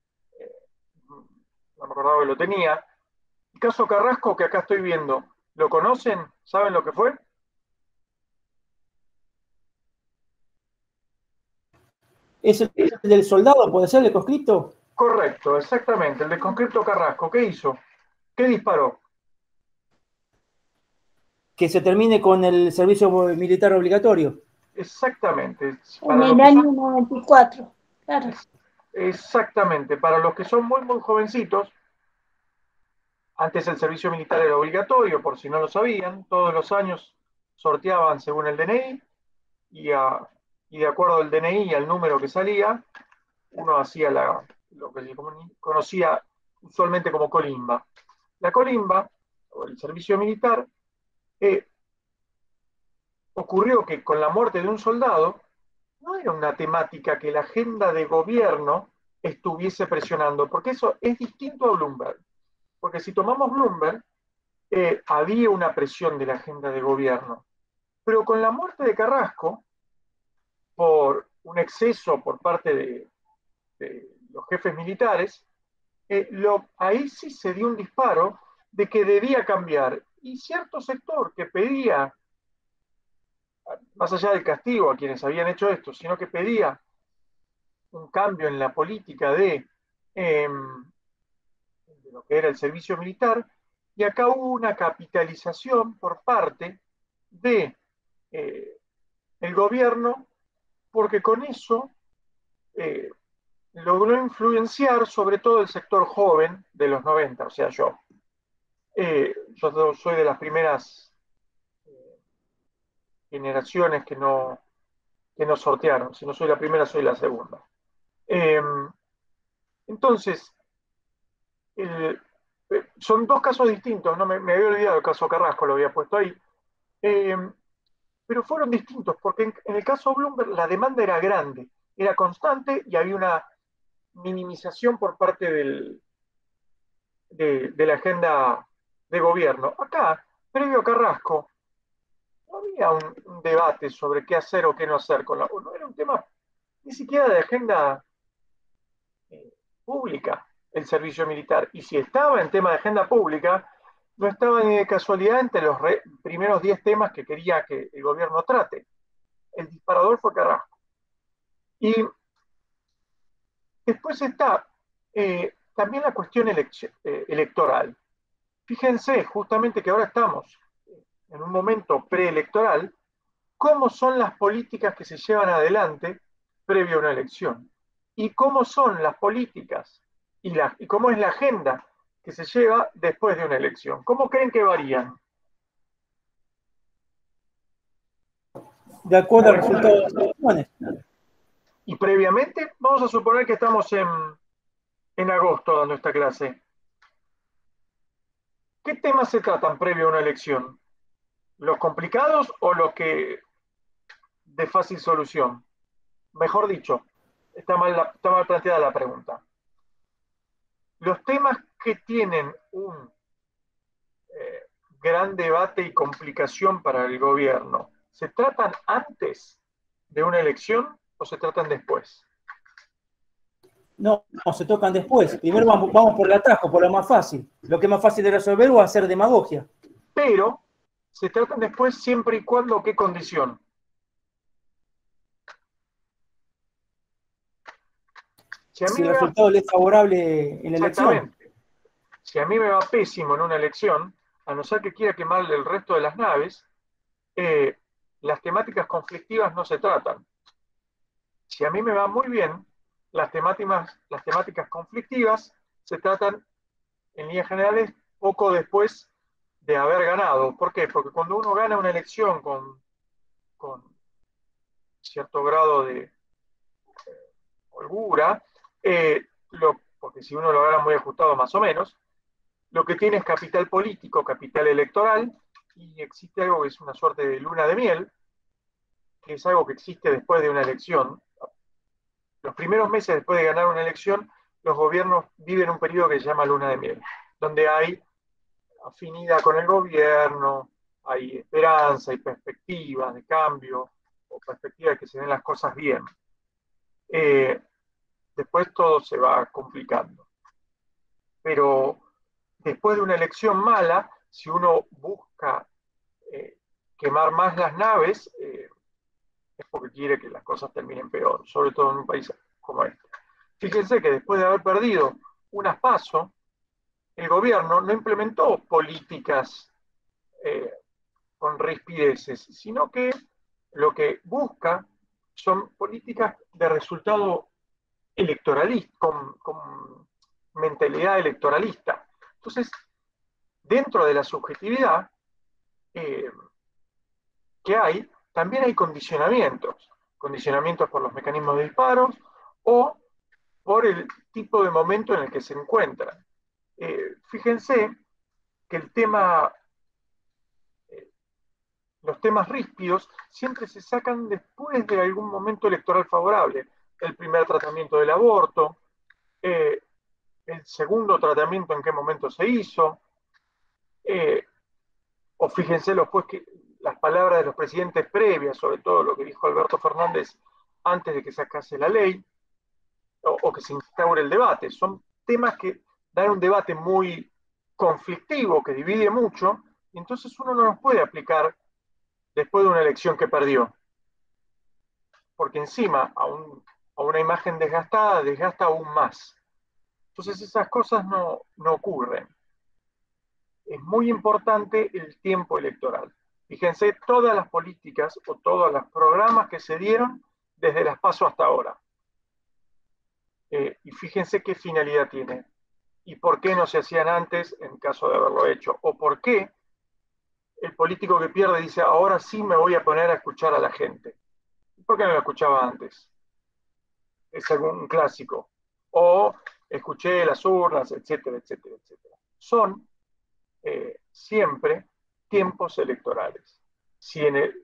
no me acordaba que lo tenía. El caso Carrasco, que acá estoy viendo, ¿lo conocen? ¿Saben lo que fue? ¿Es el del soldado? ¿Puede ser el de conscripto? Correcto, exactamente, el de conscripto Carrasco. ¿Qué hizo? ¿Qué disparó? Que se termine con el servicio militar obligatorio. Exactamente. En el año 94, claro. Exactamente. Para los que son muy, muy jovencitos, Antes el servicio militar era obligatorio, por si no lo sabían, todos los años sorteaban según el DNI y de acuerdo al DNI y al número que salía, uno hacía lo que se conocía usualmente como colimba. La colimba, o el servicio militar, ocurrió que con la muerte de un soldado, no era una temática que la agenda de gobierno estuviese presionando, porque eso es distinto a Bloomberg. Porque si tomamos Bloomberg, había una presión de la agenda de gobierno. Pero con la muerte de Carrasco, por un exceso por parte de los jefes militares, ahí sí se dio un disparo de que debía cambiar. Y cierto sector que pedía, más allá del castigo a quienes habían hecho esto, sino que pedía un cambio en la política de lo que era el servicio militar, y acá hubo una capitalización por parte de el gobierno, porque con eso logró influenciar sobre todo el sector joven de los 90, o sea, yo. Yo soy de las primeras generaciones que no sortearon. Si no soy la primera, soy la segunda. Entonces, son dos casos distintos, ¿no? Me había olvidado el caso Carrasco, lo había puesto ahí. Pero fueron distintos, porque en el caso Bloomberg la demanda era grande, era constante y había una minimización por parte de la agenda de gobierno. Acá, previo a Carrasco, no había un debate sobre qué hacer o qué no hacer con no era un tema ni siquiera de agenda pública el servicio militar. Y si estaba en tema de agenda pública, no estaba ni de casualidad entre los primeros 10 temas que quería que el gobierno trate. El disparador fue Carrasco. Y después está también la cuestión electoral. Fíjense justamente que ahora estamos en un momento preelectoral, cómo son las políticas que se llevan adelante previo a una elección y cómo son las políticas y cómo es la agenda que se lleva después de una elección. ¿Cómo creen que varían? De acuerdo al resultado de las elecciones. Y previamente, vamos a suponer que estamos en agosto dando esta clase. ¿Qué temas se tratan previo a una elección? ¿Los complicados o los que de fácil solución? Mejor dicho, está mal planteada la pregunta. Los temas que tienen un gran debate y complicación para el gobierno, ¿se tratan antes de una elección o se tratan después? No, se tocan después. Primero vamos por el atajo, por lo más fácil. Lo que es más fácil de resolver o hacer demagogia. Pero se tratan después siempre y cuando, ¿qué condición? Si el resultado le es favorable en la elección. Si a mí me va pésimo en una elección, a no ser que quiera quemarle el resto de las naves, las temáticas conflictivas no se tratan. Si a mí me va muy bien, las temáticas conflictivas se tratan en líneas generales poco después de haber ganado. ¿Por qué? Porque cuando uno gana una elección con cierto grado de holgura, porque si uno lo gana muy ajustado más o menos, lo que tiene es capital político, capital electoral, y existe algo que es una suerte de luna de miel, que es algo que existe después de una elección. Los primeros meses después de ganar una elección, los gobiernos viven un periodo que se llama luna de miel, donde hay afinidad con el gobierno, hay esperanza, hay perspectivas de cambio, o perspectivas de que se den las cosas bien. Después todo se va complicando. Pero después de una elección mala, si uno busca quemar más las naves, es porque quiere que las cosas terminen peor, sobre todo en un país como este. Fíjense que después de haber perdido unas PASO, el gobierno no implementó políticas con rispideces, sino que lo que busca son políticas de resultado electoralista, con mentalidad electoralista. Entonces, dentro de la subjetividad que hay, también hay condicionamientos. Condicionamientos por los mecanismos de disparos o por el tipo de momento en el que se encuentran. Fíjense que los temas ríspidos siempre se sacan después de algún momento electoral favorable. El primer tratamiento del aborto, el segundo tratamiento en qué momento se hizo, o fíjense las palabras de los presidentes previas, sobre todo lo que dijo Alberto Fernández antes de que sacase la ley, o que se instaure el debate. Son temas que dan un debate muy conflictivo, que divide mucho, y entonces uno no los puede aplicar después de una elección que perdió. Porque encima a una imagen desgastada desgasta aún más. Entonces esas cosas no ocurren. Es muy importante el tiempo electoral. Fíjense todas las políticas o todos los programas que se dieron desde las PASO hasta ahora. Y fíjense qué finalidad tiene. Y por qué no se hacían antes en caso de haberlo hecho. O por qué el político que pierde dice, ahora sí me voy a poner a escuchar a la gente. ¿Por qué no lo escuchaba antes? Es algún clásico. O escuché las urnas, etcétera, etcétera, etcétera. Son siempre tiempos electorales. Si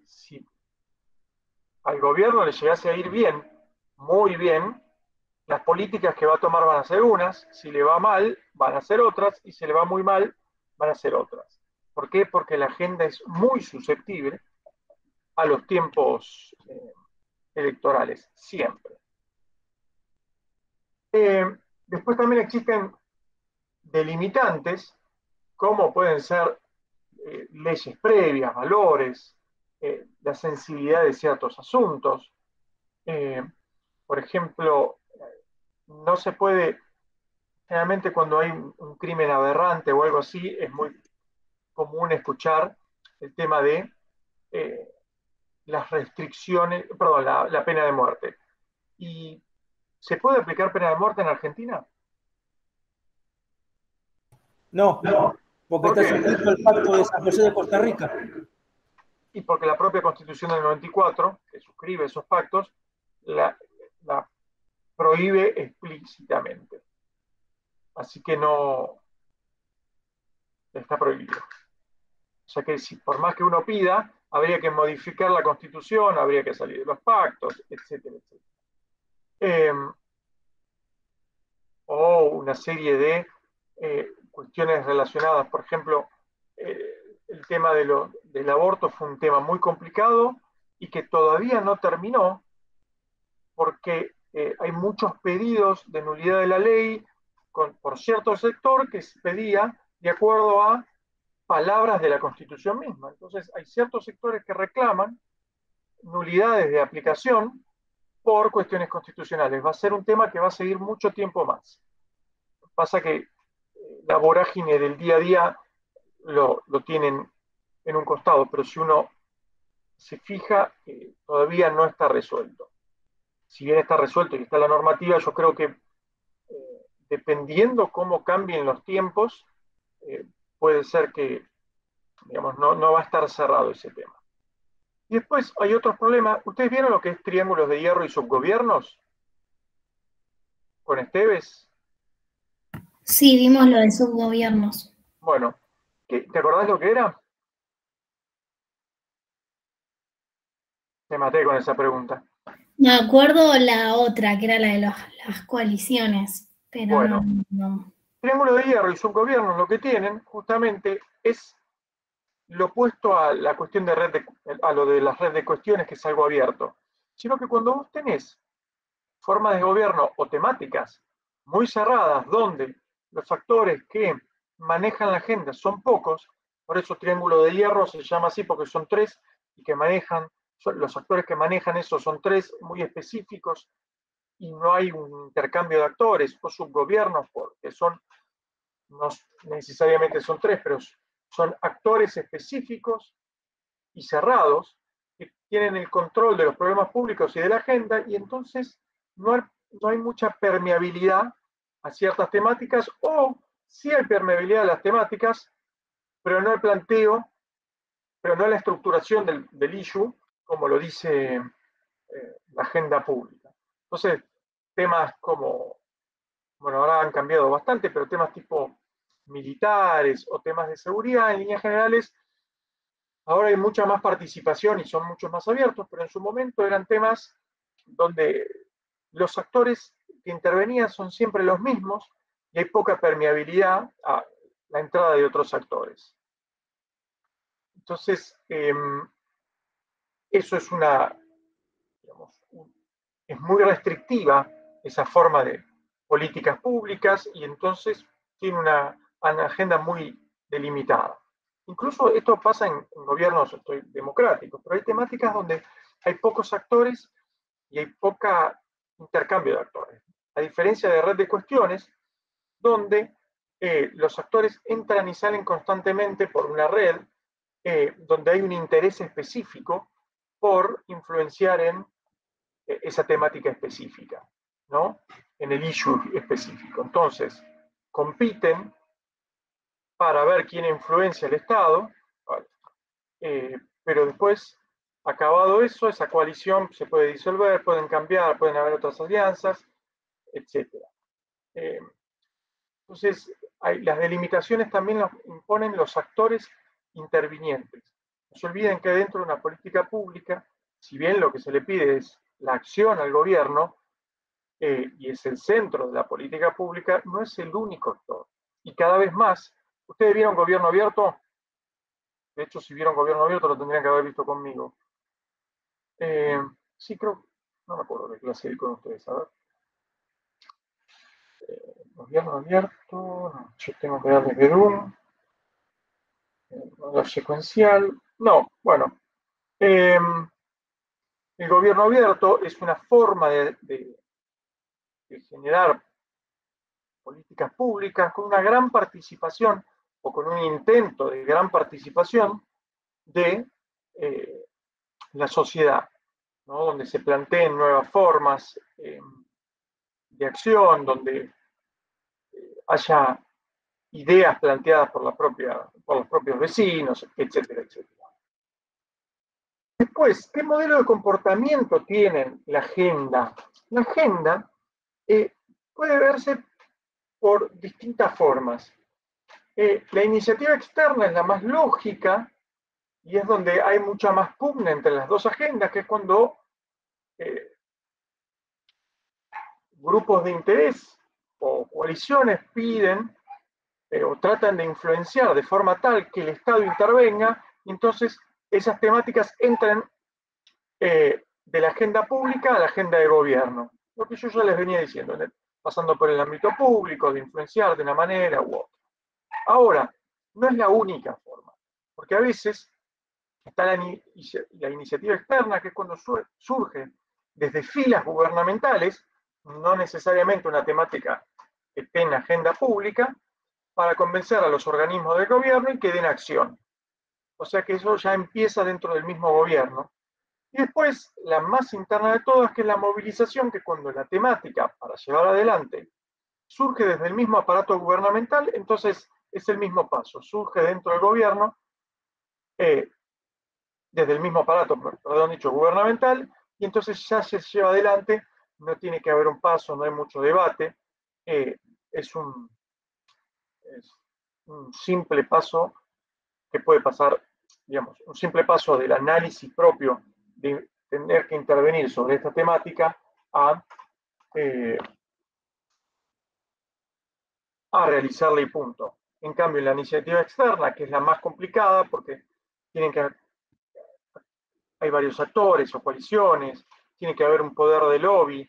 al gobierno le llegase a ir bien, muy bien, las políticas que va a tomar van a ser unas, si le va mal, van a ser otras, y si le va muy mal, van a ser otras. ¿Por qué? Porque la agenda es muy susceptible a los tiempos electorales, siempre. Después también existen delimitantes, como pueden ser leyes previas, valores, la sensibilidad de ciertos asuntos. Por ejemplo, no se puede, generalmente cuando hay un crimen aberrante o algo así, es muy común escuchar el tema de las restricciones, perdón, la pena de muerte. ¿Y se puede aplicar pena de muerte en Argentina? No, porque ¿Por está qué? suscrito el Pacto de San José de Costa Rica. Y porque la propia Constitución del 94, que suscribe esos pactos, la prohíbe explícitamente. Así que no está prohibido. O sea que si, por más que uno pida, habría que modificar la Constitución, habría que salir de los pactos, etcétera, etcétera. O una serie de cuestiones relacionadas, por ejemplo, el tema del aborto fue un tema muy complicado y que todavía no terminó porque hay muchos pedidos de nulidad de la ley por cierto sector que se pedía de acuerdo a palabras de la Constitución misma. Entonces hay ciertos sectores que reclaman nulidades de aplicación por cuestiones constitucionales. Va a ser un tema que va a seguir mucho tiempo más. Pasa que la vorágine del día a día lo tienen en un costado, pero si uno se fija, todavía no está resuelto. Si bien está resuelto y está la normativa, yo creo que dependiendo cómo cambien los tiempos, puede ser que, digamos, no va a estar cerrado ese tema. Y después hay otros problemas. ¿Ustedes vieron lo que es triángulos de hierro y subgobiernos? Con Esteves. Sí, vimos lo de subgobiernos. Bueno, ¿te acordás lo que era? Te maté con esa pregunta. Me acuerdo la otra, que era la de las coaliciones, pero Bueno, no. triángulo de hierro y subgobiernos lo que tienen justamente es lo opuesto a la cuestión a lo de las redes de cuestiones, que es algo abierto, sino que cuando vos tenés formas de gobierno o temáticas muy cerradas, donde los actores que manejan la agenda son pocos, por eso triángulo de hierro se llama así, porque son tres, y que los actores que manejan eso son tres muy específicos, y no hay un intercambio de actores o subgobiernos, porque no necesariamente son tres, pero son actores específicos y cerrados que tienen el control de los problemas públicos y de la agenda, y entonces no hay mucha permeabilidad a ciertas temáticas, o sí hay permeabilidad a las temáticas, pero no el planteo, pero no la estructuración del issue, como lo dice la agenda pública. Entonces, temas como, bueno, ahora han cambiado bastante, pero temas tipo militares o temas de seguridad, en líneas generales, ahora hay mucha más participación y son mucho más abiertos, pero en su momento eran temas donde los actores que intervenían son siempre los mismos y hay poca permeabilidad a la entrada de otros actores. Entonces, eso es digamos, es muy restrictiva esa forma de políticas públicas y entonces tiene una agenda muy delimitada. Incluso esto pasa en gobiernos democráticos, pero hay temáticas donde hay pocos actores y hay poca intercambio de actores. A diferencia de red de cuestiones, donde los actores entran y salen constantemente por una red, donde hay un interés específico por influenciar en esa temática específica, ¿no? En el issue específico. Entonces, compiten para ver quién influencia el Estado, pero después, acabado eso, esa coalición se puede disolver, pueden cambiar, pueden haber otras alianzas, etc. Entonces, las delimitaciones también las imponen los actores intervinientes. No se olviden que dentro de una política pública, si bien lo que se le pide es la acción al gobierno, y es el centro de la política pública, no es el único actor. Y cada vez más, ¿ustedes vieron Gobierno Abierto? De hecho, si vieron Gobierno Abierto, lo tendrían que haber visto conmigo. Sí, creo, no me acuerdo de clase con ustedes, a ver. Gobierno Abierto, no, yo tengo que darle Perú. Lo secuencial, no, bueno. El gobierno abierto es una forma de generar políticas públicas con una gran participación o con un intento de gran participación de la sociedad, ¿no? Donde se planteen nuevas formas de acción, donde haya ideas planteadas por los propios vecinos, etcétera, etcétera. Después, ¿qué modelo de comportamiento tiene la agenda? La agenda puede verse por distintas formas. La iniciativa externa es la más lógica y es donde hay mucha más pugna entre las dos agendas, que es cuando grupos de interés o coaliciones piden o tratan de influenciar de forma tal que el Estado intervenga, y entonces esas temáticas entran de la agenda pública a la agenda de gobierno. Lo que yo ya les venía diciendo, pasando por el ámbito público, de influenciar de una manera u otra. Ahora, no es la única forma, porque a veces está la iniciativa externa, que es cuando surge desde filas gubernamentales, no necesariamente una temática que esté en la agenda pública, para convencer a los organismos de gobierno y que den acción. O sea que eso ya empieza dentro del mismo gobierno. Y después, la más interna de todas, que es la movilización, que cuando la temática para llevar adelante surge desde el mismo aparato gubernamental, entonces es el mismo paso, surge dentro del gobierno, desde el mismo aparato, perdón dicho, gubernamental, y entonces ya se lleva adelante, no tiene que haber un paso, no hay mucho debate, es un simple paso que puede pasar, digamos, un simple paso del análisis propio de tener que intervenir sobre esta temática a realizarla y punto. En cambio, en la iniciativa externa, que es la más complicada porque hay varios actores o coaliciones, tiene que haber un poder de lobby,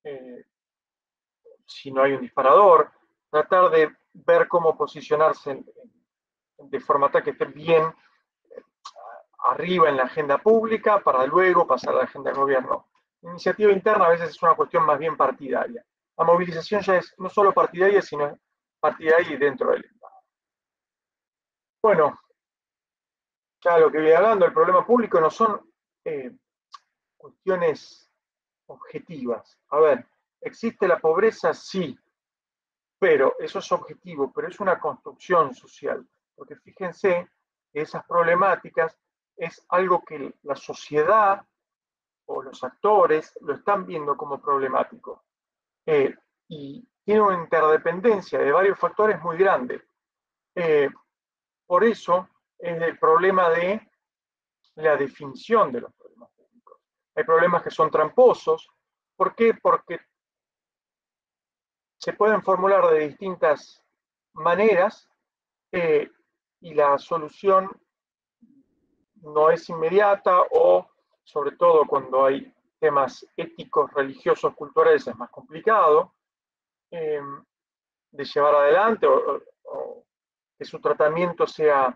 si no hay un disparador, tratar de ver cómo posicionarse de forma tal que esté bien arriba en la agenda pública para luego pasar a la agenda del gobierno. La iniciativa interna a veces es una cuestión más bien partidaria. La movilización ya es no solo partidaria, sino partidaria y dentro del Estado. Bueno, ya lo que voy hablando, el problema público no son cuestiones objetivas. A ver, ¿existe la pobreza? Sí, pero eso es objetivo, pero es una construcción social. porque fíjense que esas problemáticas es algo que la sociedad o los actores lo están viendo como problemático. Y tiene una interdependencia de varios factores muy grande. Por eso es el problema de la definición de los problemas públicos. Hay problemas que son tramposos. ¿Por qué? Porque se pueden formular de distintas maneras y la solución no es inmediata o, sobre todo cuando hay temas éticos, religiosos, culturales, es más complicado de llevar adelante o que su tratamiento sea,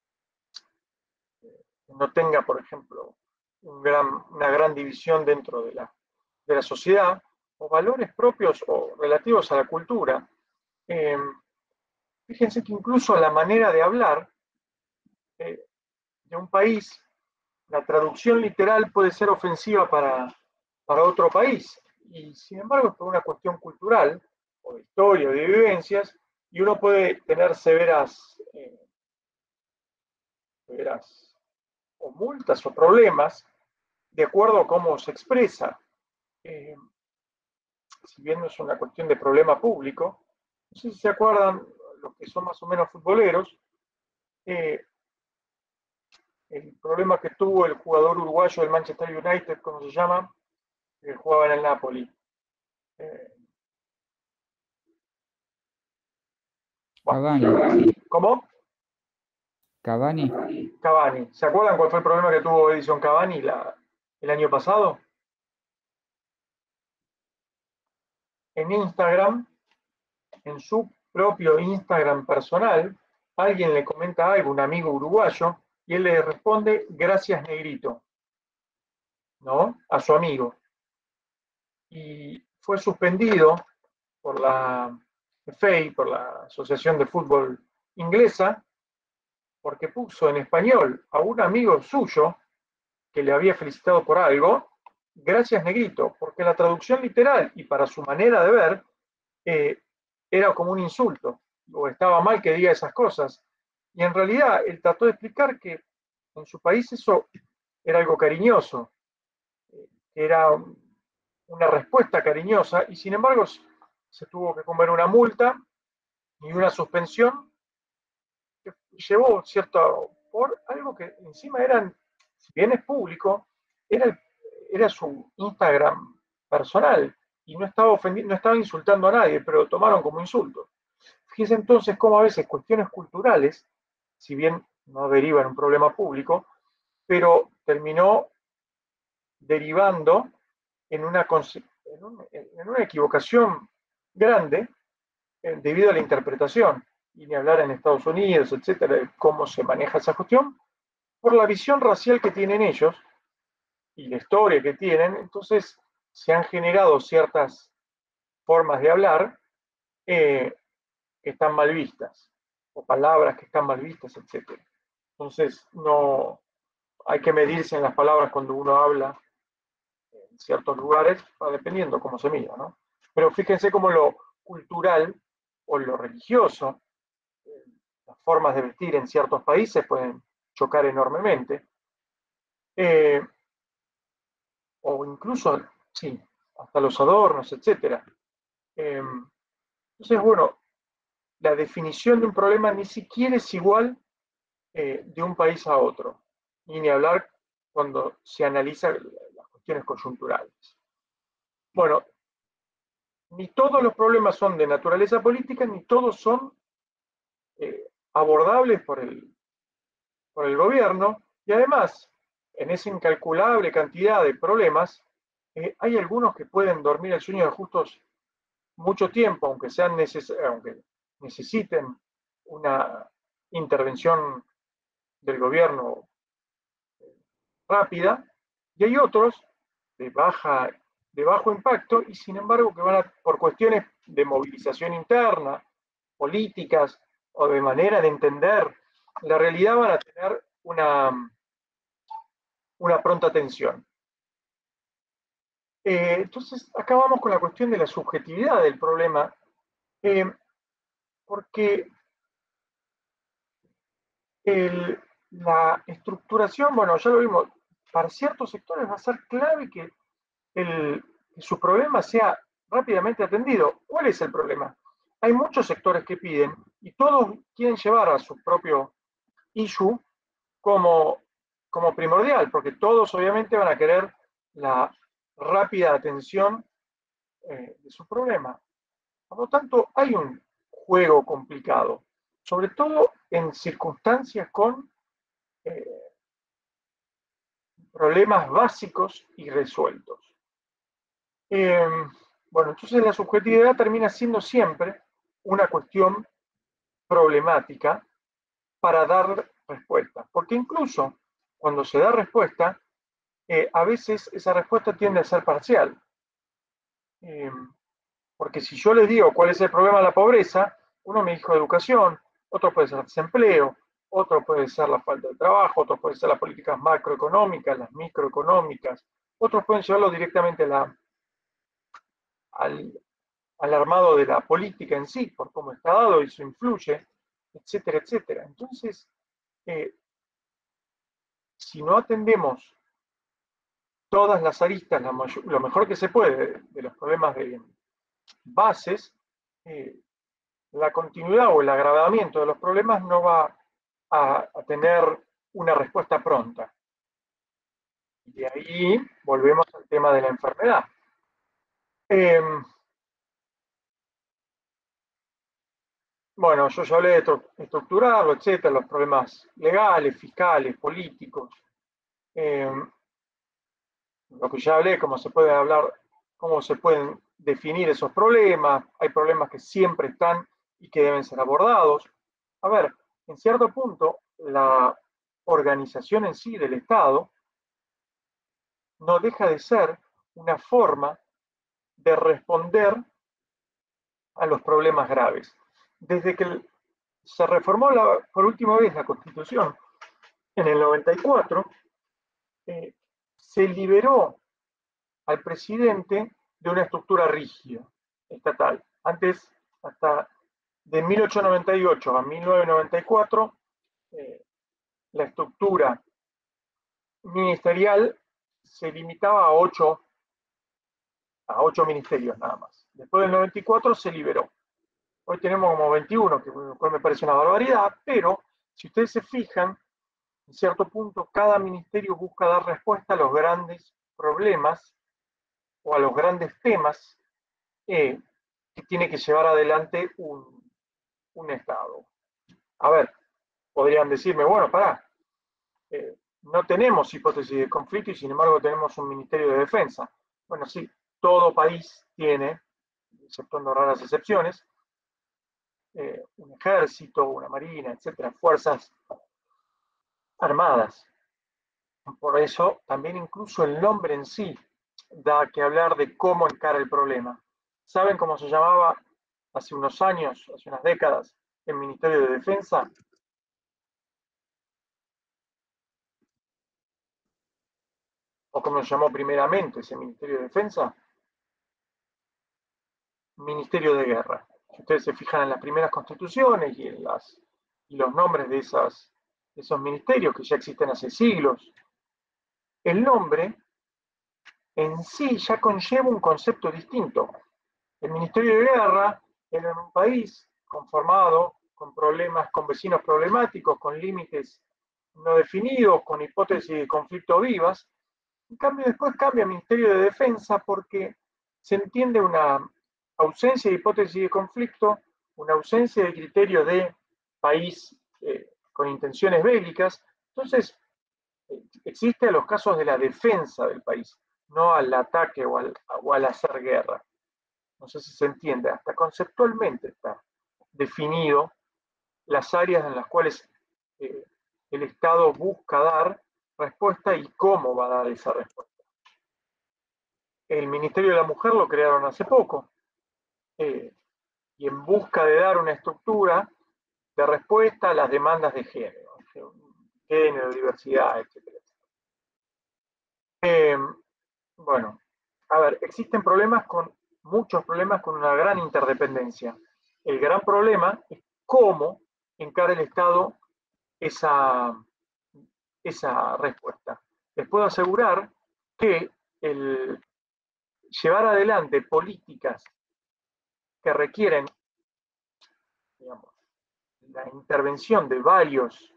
no tenga, por ejemplo, una gran división dentro de la sociedad, o valores propios o relativos a la cultura. Fíjense que incluso la manera de hablar de un país, la traducción literal puede ser ofensiva para otro país, y sin embargo es por una cuestión cultural, o de historia, o de vivencias, y uno puede tener severas o multas o problemas de acuerdo a cómo se expresa. Si bien no es una cuestión de problema público, no sé si se acuerdan, los que son más o menos futboleros, el problema que tuvo el jugador uruguayo del Manchester United, ¿cómo se llama? Que jugaba en el Napoli. Cavani. ¿Cómo? Cavani. Cavani. ¿Se acuerdan cuál fue el problema que tuvo Edison Cavani el año pasado? En Instagram, en su propio Instagram personal, alguien le comenta algo, un amigo uruguayo, y él le responde, gracias negrito, ¿no? A su amigo. Y fue suspendido por la FA, por la Asociación de Fútbol Inglesa, porque puso en español a un amigo suyo que le había felicitado por algo, gracias negrito, porque la traducción literal y para su manera de ver era como un insulto, o estaba mal que diga esas cosas. Y en realidad él trató de explicar que en su país eso era algo cariñoso, era una respuesta cariñosa, y sin embargo se tuvo que comer una multa y una suspensión que llevó cierto, por algo que encima eran, si bien es público, era su Instagram personal y no estaba ofendiendo, no estaba insultando a nadie, pero lo tomaron como insulto. Fíjense entonces cómo a veces cuestiones culturales, si bien no derivan en un problema público, pero terminó derivando en una equivocación grande debido a la interpretación, y ni hablar en Estados Unidos, etcétera, de cómo se maneja esa cuestión, por la visión racial que tienen ellos y la historia que tienen. Entonces se han generado ciertas formas de hablar que están mal vistas, o palabras que están mal vistas, etcétera. Entonces no hay que medirse en las palabras cuando uno habla en ciertos lugares, dependiendo cómo se mira, ¿no? Pero fíjense cómo lo cultural o lo religioso, las formas de vestir en ciertos países pueden chocar enormemente, o incluso, sí, hasta los adornos, etc. Entonces, bueno, la definición de un problema ni siquiera es igual de un país a otro, y ni hablar cuando se analiza las cuestiones coyunturales. Bueno, ni todos los problemas son de naturaleza política, ni todos son abordables por el gobierno, y además, en esa incalculable cantidad de problemas, hay algunos que pueden dormir el sueño de justos mucho tiempo, aunque necesiten una intervención del gobierno rápida, y hay otros de bajo impacto, y sin embargo que van por cuestiones de movilización interna, políticas, o de manera de entender la realidad, van a tener una pronta atención. Entonces, acá vamos con la cuestión de la subjetividad del problema, porque La estructuración, bueno, ya lo vimos, para ciertos sectores va a ser clave que su problema sea rápidamente atendido. ¿Cuál es el problema? Hay muchos sectores que piden y todos quieren llevar a su propio issue como primordial, porque todos obviamente van a querer la rápida atención de su problema. Por lo tanto, hay un juego complicado, sobre todo en circunstancias con problemas básicos y resueltos. Bueno, entonces la subjetividad termina siendo siempre una cuestión problemática para dar respuesta, porque incluso cuando se da respuesta, a veces esa respuesta tiende a ser parcial. Porque si yo les digo cuál es el problema de la pobreza, uno me dijo educación, otro puede ser desempleo, otro puede ser la falta de trabajo, otro puede ser las políticas macroeconómicas, las microeconómicas, otros pueden llevarlo directamente al armado de la política en sí, por cómo está dado y eso influye, etcétera, etcétera. Entonces, si no atendemos todas las aristas, lo mejor que se puede de los problemas de bases, la continuidad o el agravamiento de los problemas no va a tener una respuesta pronta. Y de ahí volvemos al tema de la enfermedad. Bueno, yo ya hablé de estructurarlo, etcétera, los problemas legales, fiscales, políticos. Lo que ya hablé, cómo se puede hablar, cómo se pueden definir esos problemas. Hay problemas que siempre están y que deben ser abordados. A ver, en cierto punto, la organización en sí del Estado no deja de ser una forma de responder a los problemas graves. Desde que se reformó por última vez la Constitución en el 94, se liberó al presidente de una estructura rígida, estatal. Antes, hasta de 1898 a 1994, la estructura ministerial se limitaba a 8 ministerios nada más. Después del 94 se liberó. Hoy tenemos como 21, que me parece una barbaridad, pero si ustedes se fijan, en cierto punto cada ministerio busca dar respuesta a los grandes problemas o a los grandes temas que tiene que llevar adelante un Estado. A ver, podrían decirme, bueno, pará, no tenemos hipótesis de conflicto y sin embargo tenemos un Ministerio de Defensa. Bueno, sí, todo país tiene, exceptuando raras excepciones, un ejército, una marina, etcétera, fuerzas armadas. Por eso también incluso el nombre en sí da que hablar de cómo encara el problema. ¿Saben cómo se llamaba hace unos años, hace unas décadas, el Ministerio de Defensa? ¿O cómo se llamó primeramente ese Ministerio de Defensa? Ministerio de Guerra. Si ustedes se fijan en las primeras constituciones y en los nombres de esos ministerios que ya existen hace siglos, el nombre en sí ya conlleva un concepto distinto. El Ministerio de Guerra era en un país conformado con problemas, con vecinos problemáticos, con límites no definidos, con hipótesis de conflicto vivas. En cambio, después cambia a Ministerio de Defensa porque se entiende una ausencia de hipótesis de conflicto, una ausencia de criterio de país con intenciones bélicas. Entonces, existe a los casos de la defensa del país, no al ataque o al hacer guerra. No sé si se entiende, hasta conceptualmente está definido las áreas en las cuales el Estado busca dar respuesta y cómo va a dar esa respuesta. El Ministerio de la Mujer lo crearon hace poco, y en busca de dar una estructura de respuesta a las demandas de género, diversidad, etc. Bueno, a ver, existen muchos problemas con una gran interdependencia. El gran problema es cómo encara el Estado esa respuesta. Les puedo asegurar que el llevar adelante políticas que requieren, digamos, la intervención de varios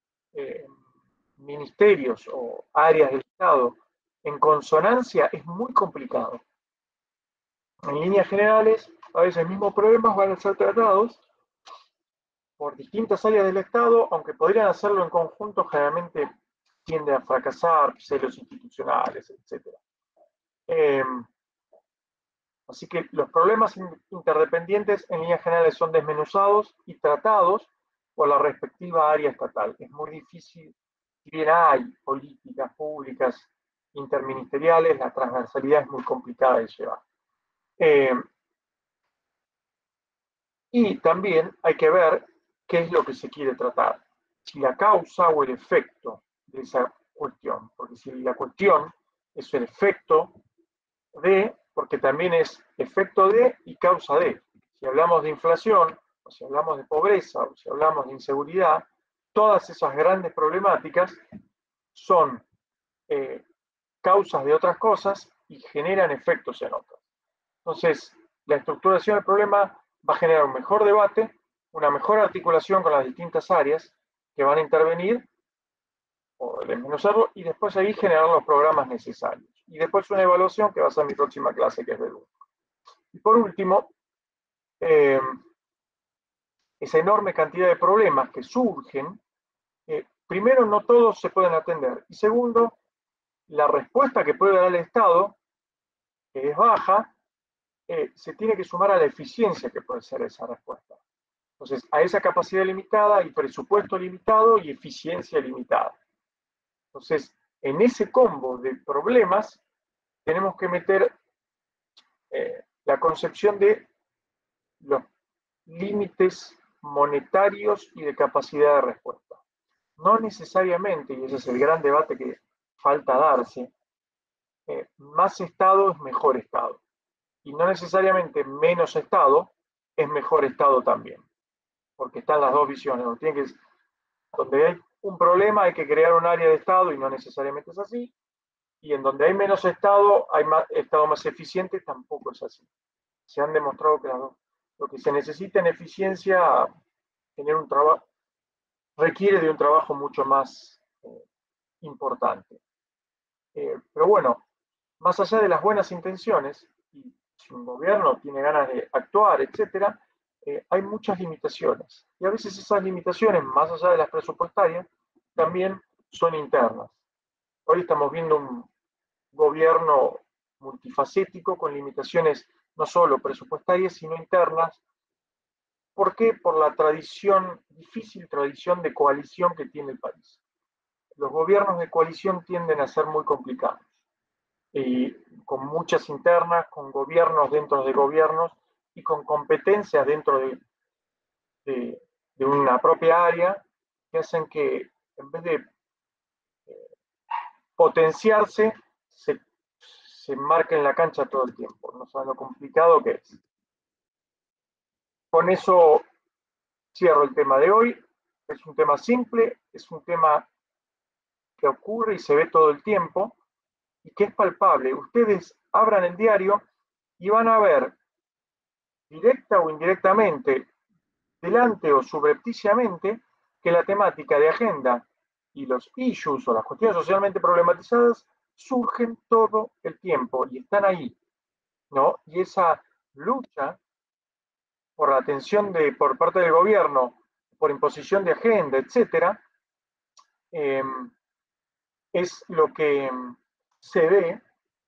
ministerios o áreas del Estado en consonancia es muy complicado. En líneas generales, a veces mismos problemas van a ser tratados por distintas áreas del Estado, aunque podrían hacerlo en conjunto, generalmente tiende a fracasar, celos institucionales, etc. Así que los problemas interdependientes en líneas generales son desmenuzados y tratados por la respectiva área estatal. Es muy difícil, si bien hay políticas públicas interministeriales, la transversalidad es muy complicada de llevar. Y también hay que ver qué es lo que se quiere tratar, si la causa o el efecto de esa cuestión, porque si la cuestión es el efecto de, porque también es efecto de y causa de. Si hablamos de inflación, o si hablamos de pobreza, o si hablamos de inseguridad, todas esas grandes problemáticas son causas de otras cosas y generan efectos en otras. Entonces, la estructuración del problema va a generar un mejor debate, una mejor articulación con las distintas áreas que van a intervenir o desmenuzarlo y después ahí generar los programas necesarios. Y después una evaluación que va a ser mi próxima clase, que es de lunes. Y por último, esa enorme cantidad de problemas que surgen, primero, no todos se pueden atender. Y segundo, la respuesta que puede dar el Estado, que es baja, se tiene que sumar a la eficiencia que puede ser esa respuesta. Entonces, a esa capacidad limitada hay presupuesto limitado y eficiencia limitada. Entonces, en ese combo de problemas, tenemos que meter la concepción de los límites monetarios y de capacidad de respuesta. No necesariamente, y ese es el gran debate que falta darse, más Estado es mejor Estado. Y no necesariamente menos Estado es mejor Estado también. Porque están las dos visiones. Donde hay un problema hay que crear un área de Estado y no necesariamente es así. Y en donde hay menos Estado, hay Estado más eficiente, tampoco es así. Se han demostrado que lo que se necesita en eficiencia, tener un trabajo, requiere de un trabajo mucho más importante. Pero bueno, más allá de las buenas intenciones, y si un gobierno tiene ganas de actuar, etcétera, hay muchas limitaciones. Y a veces esas limitaciones, más allá de las presupuestarias, también son internas. Hoy estamos viendo un gobierno multifacético con limitaciones no solo presupuestarias, sino internas. ¿Por qué? Por la difícil tradición de coalición que tiene el país. Los gobiernos de coalición tienden a ser muy complicados. Y con muchas internas, con gobiernos dentro de gobiernos y con competencias dentro de una propia área que hacen que en vez de potenciarse, se marquen la cancha todo el tiempo. No saben lo complicado que es. Con eso cierro el tema de hoy. Es un tema simple, es un tema que ocurre y se ve todo el tiempo y que es palpable. Ustedes abran el diario y van a ver directa o indirectamente, delante o subrepticiamente, que la temática de agenda y los issues o las cuestiones socialmente problematizadas surgen todo el tiempo y están ahí, ¿no? Y esa lucha por la atención por parte del gobierno, por imposición de agenda, etcétera, es lo que se ve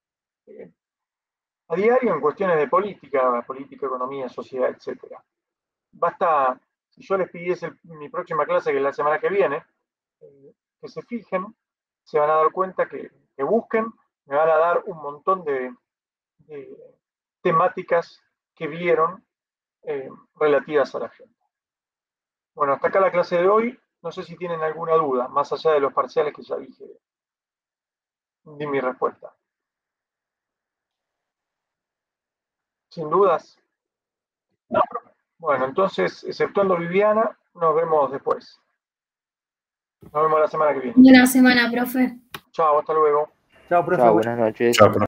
a diario en cuestiones de política, economía, sociedad, etcétera. Basta, si yo les pidiese mi próxima clase, que es la semana que viene, que se fijen, se van a dar cuenta que busquen, me van a dar un montón de temáticas que vieron relativas a la agenda. Bueno, hasta acá la clase de hoy. No sé si tienen alguna duda, más allá de los parciales que ya dije, di mi respuesta. ¿Sin dudas? No. Bueno, entonces, exceptuando Viviana, nos vemos después. Nos vemos la semana que viene. Buena semana, profe. Chao, hasta luego. Chao, profe. Chao, buenas noches. Chao, profe.